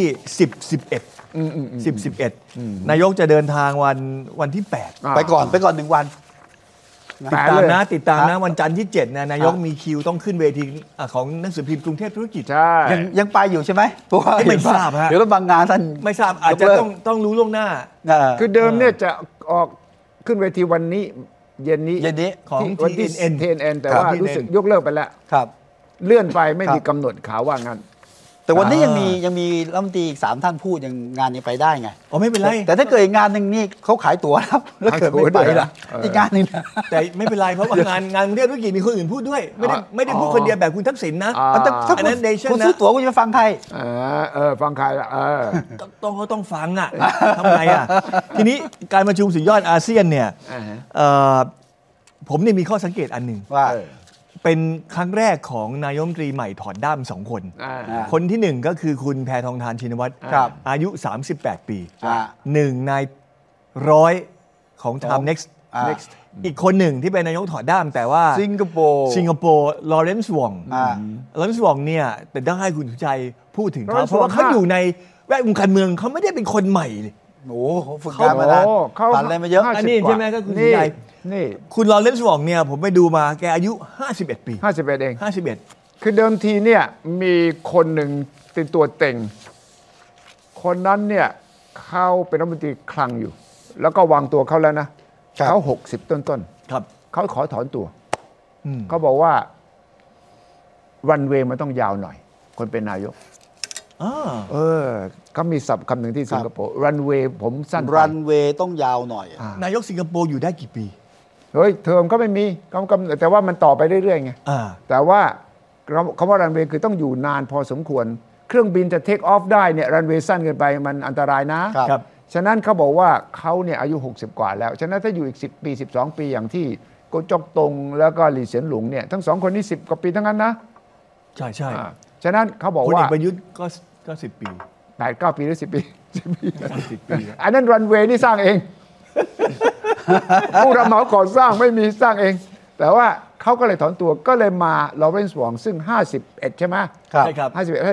10-11นายกจะเดินทางวันที่8 ไปก่อน1 วันติดตามนะวันจันทร์ที่7นายกมีคิวต้องขึ้นเวทีของหนังสือพิมพ์กรุงเทพธุรกิจยังไปอยู่ใช่ไหมเพราะว่าไม่ทราบฮะเดี๋ยวบางงานท่านไม่ทราบอาจจะต้องรู้ล่วงหน้าคือเดิมเนี่ยจะออกขึ้นเวทีวันนี้เย็นนี้ของ TNN แต่ว่ารู้สึกยกเลิกไปแล้วเลื่อนไปไม่มีกำหนดข่าวว่างั้นแต่วันนี้ยังมีรัฐมนตรีอีก3 ท่านพูดยังงานยังไปได้ไงไม่เป็นไรแต่ถ้าเกิดงานหนึ่งนี่เขาขายตั๋วแล้วเกิดไม่ไปละอีกงานหนึ่งแต่ไม่เป็นไรเพราะว่างานกรุงเทพธุรกิจมีคนอื่นพูดด้วยไม่ได้พูดคนเดียวแบบคุณทักษิณนะอันนั้นเดชั่นนะคุณซื้อตั๋วคุณจะฟังใครฟังใครต้องฟังทำไงทีนี้การประชุมสุดยอดอาเซียนเนี่ยผมเนี่ยมีข้อสังเกตอันหนึ่งว่าเป็นครั้งแรกของนายกรัฐมนตรีใหม่ถอดด้าม2 คนคนที่1ก็คือคุณแพทองธารชินวัตรอายุ38 ปี1ใน100ของ Time Next อีกคนหนึ่งที่เป็นนายกถอดด้ามแต่ว่าสิงคโปร์ลอเรนซ์วองเนี่ยแต่ต้องให้คุณสุชัยพูดถึงเขาเพราะว่าเขาอยู่ในแวดวงการเมืองเขาไม่ได้เป็นคนใหม่เลยโอ้เขาฝึกงานมานานผ่านอะไรมาเยอะอันนี้ใช่ไหมก็คุณสุชัยนี่คุณลอเรนซ์วองเนี่ยผมไปดูมาแกอายุ51 ปี 51เอง 51 คือเดิมทีเนี่ยมีคนหนึ่งเป็นตัวเต็งคนนั้นเนี่ยเขาเป็นรัฐมนตรีคลังอยู่แล้วก็วางตัวเขาแล้วนะเขา60ต้นครับเขาขอถอนตัวเขาบอกว่ารันเวย์มันต้องยาวหน่อยคนเป็นนายกเขามีศัพท์คำหนึ่งที่สิงคโปร์รันเวย์ผมสั้นรันเวย์ต้องยาวหน่อยนายกสิงคโปร์อยู่ได้กี่ปีเฮ้ยเทอมก็ไม่มีแต่ว่ามันต่อไปเรื่อยๆไงแต่ว่าคำว่ารันเวย์คือต้องอยู่นานพอสมควรเครื่องบินจะเทคออฟได้เนี่ยรันเวย์สั้นเกินไปมันอันตรายนะครับฉะนั้นเขาบอกว่าเขาเนี่ยอายุ60 กว่าแล้วฉะนั้นถ้าอยู่อีก10 ปี12 ปีอย่างที่โกจกตงแล้วก็หลี่เฉียนหลงเนี่ยทั้ง2 คนนี้10 กว่าปีทั้งนั้นนะใช่ฉะนั้นเขาบอกว่าพลเอกประยุทธ์ก็10 ปี 8-9 ปีหรือ10 ปีอันนั้นรันเวย์นี่สร้างเองผู้รับเหมาก่อสร้างไม่มีสร้างเองแต่ว่าเขาก็เลยถอนตัวก็เลยมาลอเรนซ์วองซึ่ง51ใช่ไหมใช่ครับ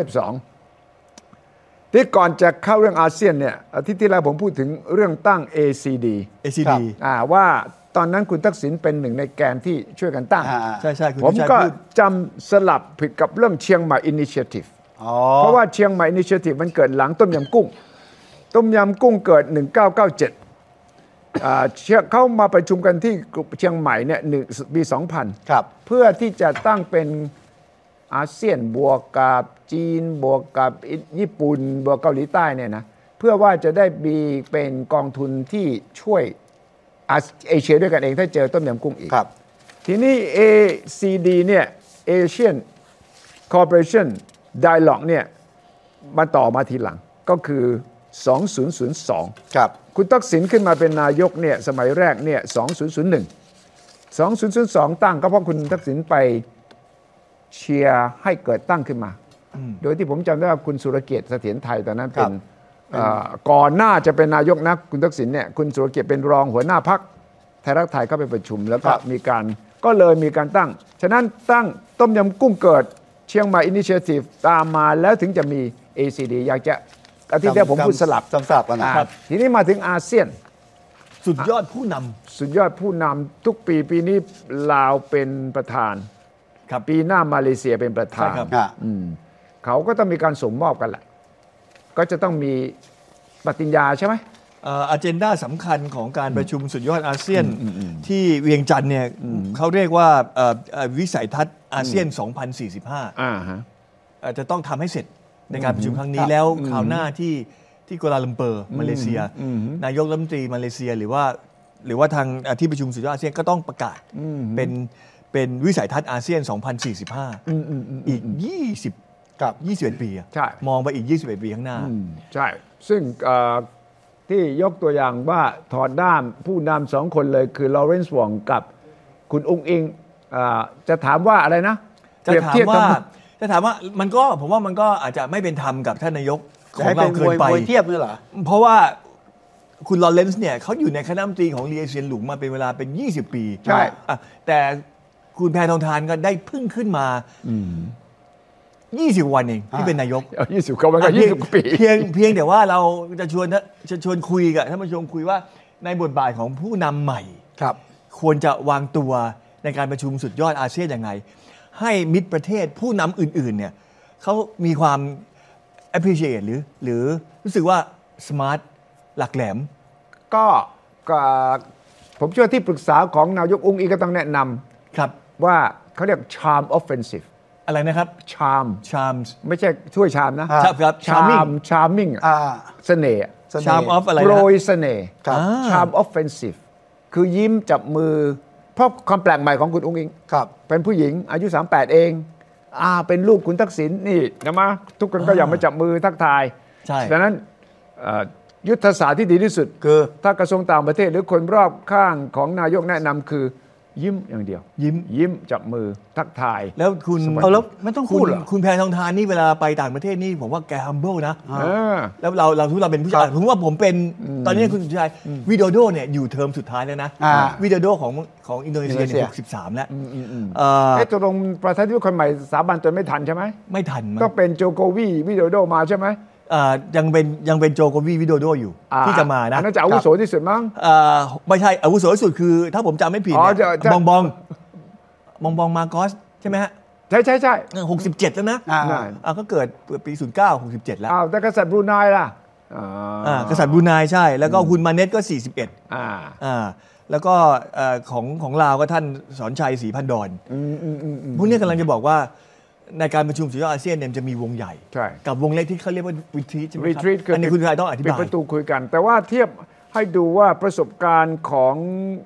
51-52ที่ก่อนจะเข้าเรื่องอาเซียนเนี่ยอาทิตย์ที่แล้วผมพูดถึงเรื่องตั้ง ACD ว่าตอนนั้นคุณทักษิณเป็นหนึ่งในแกนที่ช่วยกันตั้งใช่ผมก็จำสลับผิดกับเรื่องเชียงใหม่ Initiative เพราะว่าเชียงใหม่ Initiative มันเกิดหลังต้มยำกุ้งเกิด1997เข้ามาประชุมกันที่เชียงใหม่เนี่ยปี 2000 เพื่อที่จะตั้งเป็นอาเซียนบวกกับจีนบวกกับญี่ปุ่นบวกเกาหลีใต้เนี่ยนะเพื่อว่าจะได้มีเป็นกองทุนที่ช่วยเอเชียด้วยกันเองถ้าเจอต้มยำกุ้งอีกทีนี้ ACD เนี่ย Asian Cooperation Dialogue เนี่ยมาต่อมาทีหลังก็คือ2002 ครับคุณทักษิณขึ้นมาเป็นนายกเนี่ยสมัยแรกเนี่ย2002ตั้งก็เพราะคุณทักษิณไปเชียร์ให้เกิดตั้งขึ้นมาโดยที่ผมจำได้ว่าคุณสุรเกียรติเสถียรไทยตอนนั้นเป็นก่อนหน้าจะเป็นนายกนะคุณทักษิณเนี่ยคุณสุรเกียรติเป็นรองหัวหน้าพรรคไทยรักไทยเข้าไปประชุมแล้วก็มีการตั้งฉะนั้นตั้งต้มยำกุ้งเกิดเชียงใหม่ Initiative ตามมาแล้วถึงจะมี ACD อยากจะอาทิตย์เดียวผมพูดสลับกันนะครับทีนี้มาถึงอาเซียนสุดยอดผู้นำทุกปีนี้ลาวเป็นประธานครับปีหน้ามาเลเซียเป็นประธานใช่ครับเขาก็ต้องมีการส่งมอบกันแหละก็จะต้องมีปฏิญญาใช่ไหมอเจนดาสำคัญของการประชุมสุดยอดอาเซียนที่เวียงจันทร์เนี่ยเขาเรียกว่าวิสัยทัศน์อาเซียน 2045จะต้องทำให้เสร็จในการประชุมครั้งนี้แล้วคราวหน้าที่กัวลาลัมเปอร์มาเลเซียนายกรัฐมนตรีมาเลเซียหรือว่าทางที่ประชุมสุดยอดอาเซียนก็ต้องประกาศเป็นวิสัยทัศน์อาเซียน 2045อีก21 ปีมองไปอีก21 ปีข้างหน้าใช่ซึ่งที่ยกตัวอย่างว่าถอดด้ามผู้นำ2 คนเลยคือลอเรนซ์ วองกับคุณอุ้งอิงจะถามว่าอะไรนะจะถามว่ามันก็ผมว่ามันก็อาจจะไม่เป็นธรรมกับท่านนายกของเราเกินไปเทียบด้วยเหรอเพราะว่าคุณลอเรนซ์เนี่ยเขาอยู่ในคณะรัฐมนตรีของลีเซียนหลุงมาเป็นเวลาเป็น20 ปีใช่แต่คุณแพทองธารก็ได้พึ่งขึ้นมา20 วันเองที่เป็นนายก 20ก็มันก็20 ปีเพียงแต่ว่าเราจะชวนคุยกับท่านผู้ชมคุยว่าในบทบาทของผู้นำใหม่ควรจะวางตัวในการประชุมสุดยอดอาเซียนยังไงให้มิตรประเทศผู้นำอื่นๆเนี่ยเขามีความ appreciate หรือรู้สึกว่า smart หลักแหลมก็ผมเชื่อที่ปรึกษาของนายกอุ้งอิงก็ต้องแนะนำครับว่าเขาเรียก charm offensive อะไรนะครับ charm ไม่ใช่ถ้วยชามนะครับ charming เสน่ห์ charm of อะไรนะโปรยเสน่ห์ charm offensive คือยิ้มจับมือเพราะความแปลกใหม่ของคุณอุ้งอิงเป็นผู้หญิงอายุ38เองเป็นลูกคุณทักษิณนี่นะมาทุกคนก็อยากมาจับมือทักทายดังนั้นยุทธศาสตร์ที่ดีที่สุดคือถ้ากระทรวงต่างประเทศหรือคนรอบข้างของนายกแนะนำคือยิ้มอย่างเดียวยิ้มจับมือทักทายแล้วคุณแล้วไม่ต้องพูดหรอคุณแพทองธารนี่เวลาไปต่างประเทศนี่ผมว่าแก humble นะแล้วเราทุกเราเป็นผู้ชายผมว่าผมเป็นตอนนี้คุณชายวิโดโดเนี่ยอยู่เทอมสุดท้ายแล้วนะวิโดโดของอินโดนีเซียเนี่ย63แล้วตกลงประธานาธิบดีคนใหม่สาบานตนไม่ทันใช่ไหมไม่ทันก็เป็นโจโกวีวิโดโดมาใช่ไหมยังเป็นโจโกวีวิโดโดอยู่ที่จะมานะน่าจะอาวุโสที่สุดมั้งไม่ใช่อาวุโสที่สุดคือถ้าผมจำไม่ผิดบองมาโกสใช่ไหมฮะใช่ 67แล้วนะก็เกิดปี09 67แล้วแต่กษัตริย์บรูไนล่ะกษัตริย์บรูไนใช่แล้วก็คุณมาเน็ตก็41แล้วก็ของลาวก็ท่านสอนชัยศรีพันดรพวกนี้กำลังจะบอกว่าในการประชุมสุดยอดอาเซียนเนี่ยจะมีวงใหญ่กับวงเล็กที่เขาเรียกว่า retreat ใช่ไหมครับอันนี้คุณชายต้องอธิบายเป็นประตูคุยกันแต่ว่าเทียบให้ดูว่าประสบการณ์ของ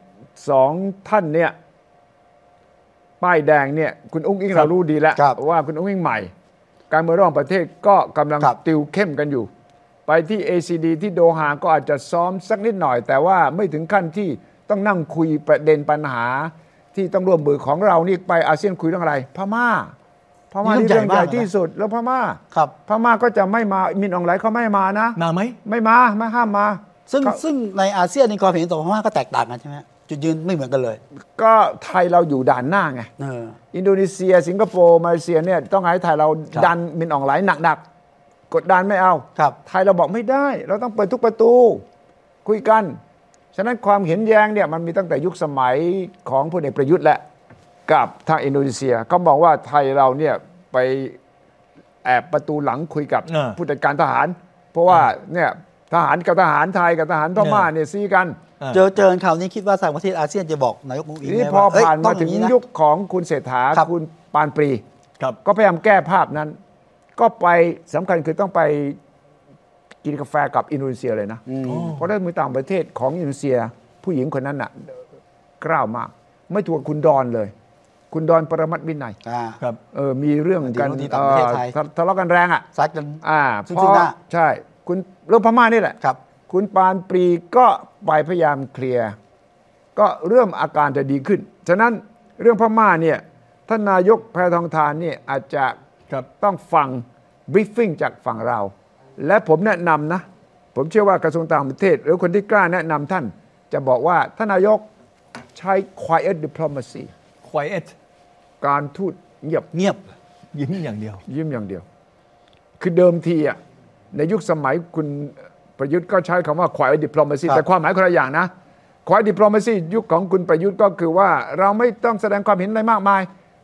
2 ท่านเนี่ยป้ายแดงเนี่ยคุณอุ้งอิงเรารู้ดีแล้วว่าคุณอุ้งอิงใหม่การเมืองระหว่างประเทศก็กำลังติวเข้มกันอยู่ไปที่ ACD ที่โดฮาก็อาจจะซ้อมสักนิดหน่อยแต่ว่าไม่ถึงขั้นที่ต้องนั่งคุยประเด็นปัญหาที่ต้องร่วมมือของเรานี่ไปอาเซียนคุยเรื่องอะไรพม่านี่เรื่องใหญ่ที่สุดแล้วพม่าก็จะไม่มามินอองไหลเขาไม่มานะมาไหมไม่มาไม่ห้ามมาซึ่งในอาเซียนในความเห็นต่อพม่าก็แตกต่างกันใช่ไหมจุดยืนไม่เหมือนกันเลยก็ไทยเราอยู่ด่านหน้าไงอินโดนีเซียสิงคโปร์มาเลเซียเนี่ยต้องให้ไทยเราดันมินอองไหลหนักๆกดดันไม่เอาไทยเราบอกไม่ได้เราต้องเปิดทุกประตูคุยกันฉะนั้นความเห็นแย้งเนี่ยมันมีตั้งแต่ยุคสมัยของพลเอกประยุทธ์แหละกับทางอินโดนีเซียเขาบอกว่าไทยเราเนี่ยไปแอบประตูหลังคุยกับผู้จัดการทหารเพราะว่าเนี่ยทหารกับทหารไทยกับทหารพม่าเนี่ยซีกันเจอข่าวนี้คิดว่าต่างประเทศอาเซียนจะบอกนายกอุ้งอิงนี่พอผ่านมาถึงยุคของคุณเศรษฐาคุณปานปรีก็พยายามแก้ภาพนั้นก็ไปสำคัญคือต้องไปกินกาแฟกับอินโดนีเซียเลยนะเพราะได้มือต่างประเทศของอินโดนีเซียผู้หญิงคนนั้นน่ะกล้ามากไม่ถูกคุณดอนเลยคุณดอนปรมัตถ์วินัยมีเรื่องกันทะเลาะกันแรงซัดกันซึ่งหน้าใช่คุณเรื่องพม่านี่แหละคุณปานปรีก็ไปพยายามเคลียร์ก็เริ่มอาการจะดีขึ้นฉะนั้นเรื่องพม่าเนี่ยท่านนายกแพทองธารเนี่ยอาจจะต้องฟังบรีฟฟิ้งจากฝั่งเราและผมแนะนำนะผมเชื่อว่ากระทรวงต่างประเทศหรือคนที่กล้าแนะนำท่านจะบอกว่าท่านนายกใช้ quiet diplomacy quiet การทูตเงียบยิ้มอย่างเดียวคือเดิมทีในยุคสมัยคุณประยุทธ์ก็ใช้คำว่า quiet diplomacy แต่ความหมายคนละอย่างนะ quiet diplomacy ยุคของคุณประยุทธ์ก็คือว่าเราไม่ต้องแสดงความเห็นอะไรมากมาย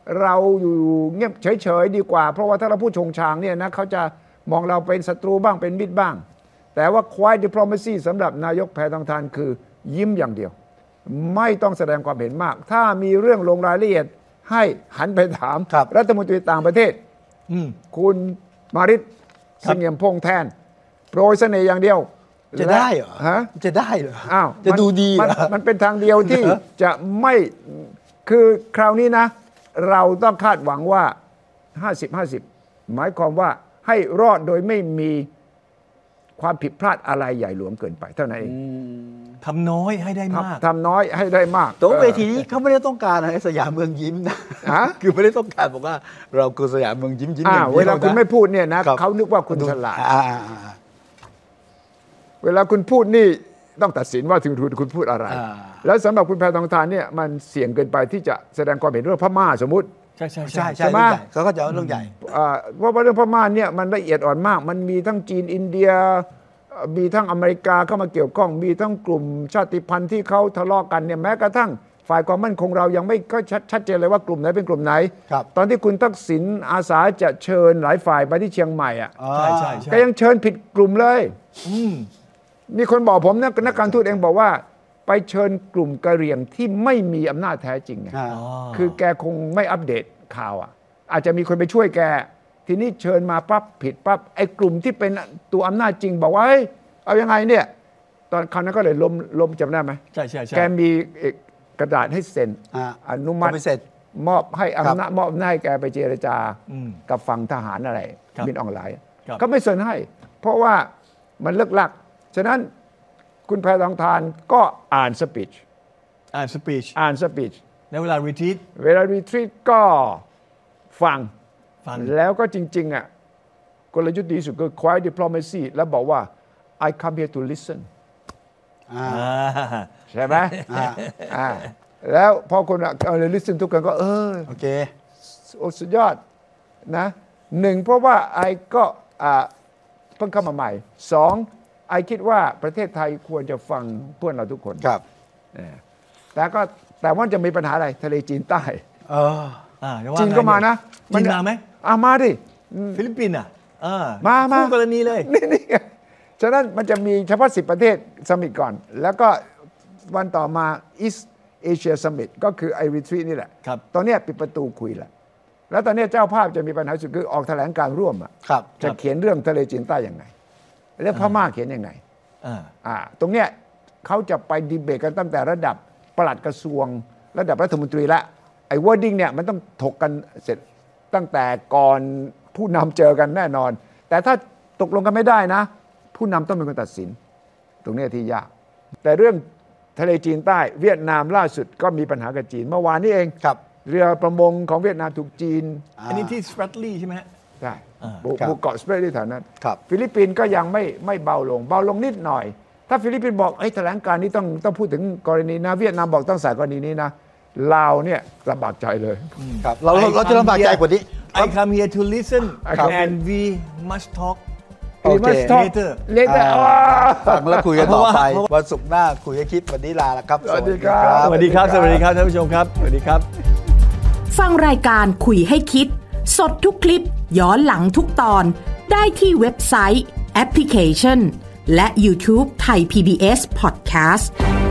เราอยู่เงียบเฉยๆดีกว่าเพราะว่าถ้าเราพูดชงชางเนี่ยนะเขาจะมองเราเป็นศัตรูบ้างเป็นมิตรบ้างแต่ว่า quiet diplomacy สำหรับนายกแพทองธารคือยิ้มอย่างเดียวไม่ต้องแสดงความเห็นมากถ้ามีเรื่องลงรายละเอียดให้หันไปถามรัฐมนตรีต่างประเทศคุณมาริสสิงห์เอี่ยมพงษ์แทนโปรยเสน่ห์อย่างเดียวจะได้เหรอฮะจะได้เหรออ้าวจะดูดีมันเป็นทางเดียวที่จะไม่คือคราวนี้นะเราต้องคาดหวังว่า 50-50 หมายความว่าให้รอดโดยไม่มีความผิดพลาดอะไรใหญ่หลวงเกินไปเท่านั้นเองทำน้อยให้ได้มากทำน้อยให้ได้มากตัวเวทีนี้เขาไม่ได้ต้องการให้สยามเมืองยิ้มนะคือไม่ได้ต้องการบอกว่าเราคือสยามเมืองยิ้มอย่างเดียวเวลาคุณไม่พูดเนี่ยนะเขานึกว่าคุณฉลาดเวลาคุณพูดนี่ต้องตัดสินว่าถึงคุณพูดอะไรแล้วสำหรับคุณแพทองธารเนี่ยมันเสี่ยงเกินไปที่จะแสดงความเห็นเรื่องพม่าสมมุติใช่ไหมเขาก็จะเอาเรื่องใหญ่เพราะว่าเรื่องพม่าเนี่ยมันละเอียดอ่อนมากมันมีทั้งจีนอินเดียมีทั้งอเมริกาเข้ามาเกี่ยวข้องมีทั้งกลุ่มชาติพันธุ์ที่เขาทะเลาะกันเนี่ยแม้กระทั่งฝ่ายความมั่นคงเรายังไม่ก็ชัดเจนเลยว่ากลุ่มไหนเป็นกลุ่มไหนตอนที่คุณทักษิณอาสาจะเชิญหลายฝ่ายไปที่เชียงใหม่อ่ะใช่ก็ยังเชิญผิดกลุ่มเลยมีคนบอกผมนักการทูตเองบอกว่าไปเชิญกลุ่มกะเหรี่ยงที่ไม่มีอำนาจแท้จริงไงคือแกคงไม่อัปเดตข่าวอ่ะอาจจะมีคนไปช่วยแกทีนี้เชิญมาปั๊บผิดปั๊บไอ้กลุ่มที่เป็นตัวอำนาจจริงบอกว่าเฮ้ยเอายังไงเนี่ยตอนคราวนั้นก็เลยล้มจำได้ไหมใช่แกมีกระดาษให้เซ็นอนุมัติมอบให้อำนาจมอบหน้าให้แกไปเจรจากับฝั่งทหารอะไรบินออนไลน์ก็ไม่เซ็นให้เพราะว่ามันเลิกลักฉะนั้นคุณแพทองธารก็อ่านสปีชแล้วเวลารีทรีตก็ฟังแล้วก็จริงๆอ่ะกลยุทธ์ดีสุดคือ quiet diplomacy แล้วบอกว่า I come here to listen ใช่ไหมแล้วพอคนเอาเลย listen ทุกคนก็โอเคสุดยอดนะหนึ่งเพราะว่าไอก็เพิ่งเข้ามาใหม่สองไอคิดว่าประเทศไทยควรจะฟังเพื่อนเราทุกคนครับแต่ว่าจะมีปัญหาอะไรทะเลจีนใต้จีนก็มานะจีนมาไหมมาดิฟิลิปปินส์มาคู่กรณีเลยนี่ฉะนั้นมันจะมีเฉพาะ10 ประเทศซัมมิตก่อนแล้วก็วันต่อมา East Asia Summit ก็คือไอรีทรีตนี่แหละตอนนี้ปิดประตูคุยแล้วตอนนี้เจ้าภาพจะมีปัญหาสุดคือออกแถลงการร่วมจะเขียนเรื่องทะเลจีนใต้ยังไงเรื่องพม่าเขียนยังไงตรงเนี้ยเขาจะไปดีเบตกันตั้งแต่ระดับปลัดกระทรวงระดับรัฐมนตรีละไอ้วอร์ดิ้งเนี่ยมันต้องถกกันเสร็จตั้งแต่ก่อนผู้นำเจอกันแน่นอนแต่ถ้าตกลงกันไม่ได้นะผู้นำต้องเป็นคนตัดสินตรงนี้ที่ยากแต่เรื่องทะเลจีนใต้เวียดนามล่าสุดก็มีปัญหากับจีนเมื่อวานนี้เองเรือประมงของเวียดนามถูกจีนอันนี้ที่สเปรดลี่ใช่ไหมใช่บุกเกาะสเปรดลี่แถวนั้นฟิลิปปินส์ก็ยังไม่เบาลงนิดหน่อยถ้าฟิลิปปินส์บอกแถลงการนี้ต้องพูดถึงกรณีนะเวียดนามบอกต้องใส่กรณีนี้นะลาวเนี่ยลำบากใจเลยครับเราจะลำบากใจกว่านี้ I come here to listen and we must talk later ฟังแล้วคุยกันต่อไปวันศุกร์หน้าคุยให้คิดวันนี้ลาแล้วครับสวัสดีครับสวัสดีครับท่านผู้ชมครับสวัสดีครับฟังรายการคุยให้คิดสดทุกคลิปย้อนหลังทุกตอนได้ที่เว็บไซต์แอปพลิเคชันและ YouTube Thai PBS Podcast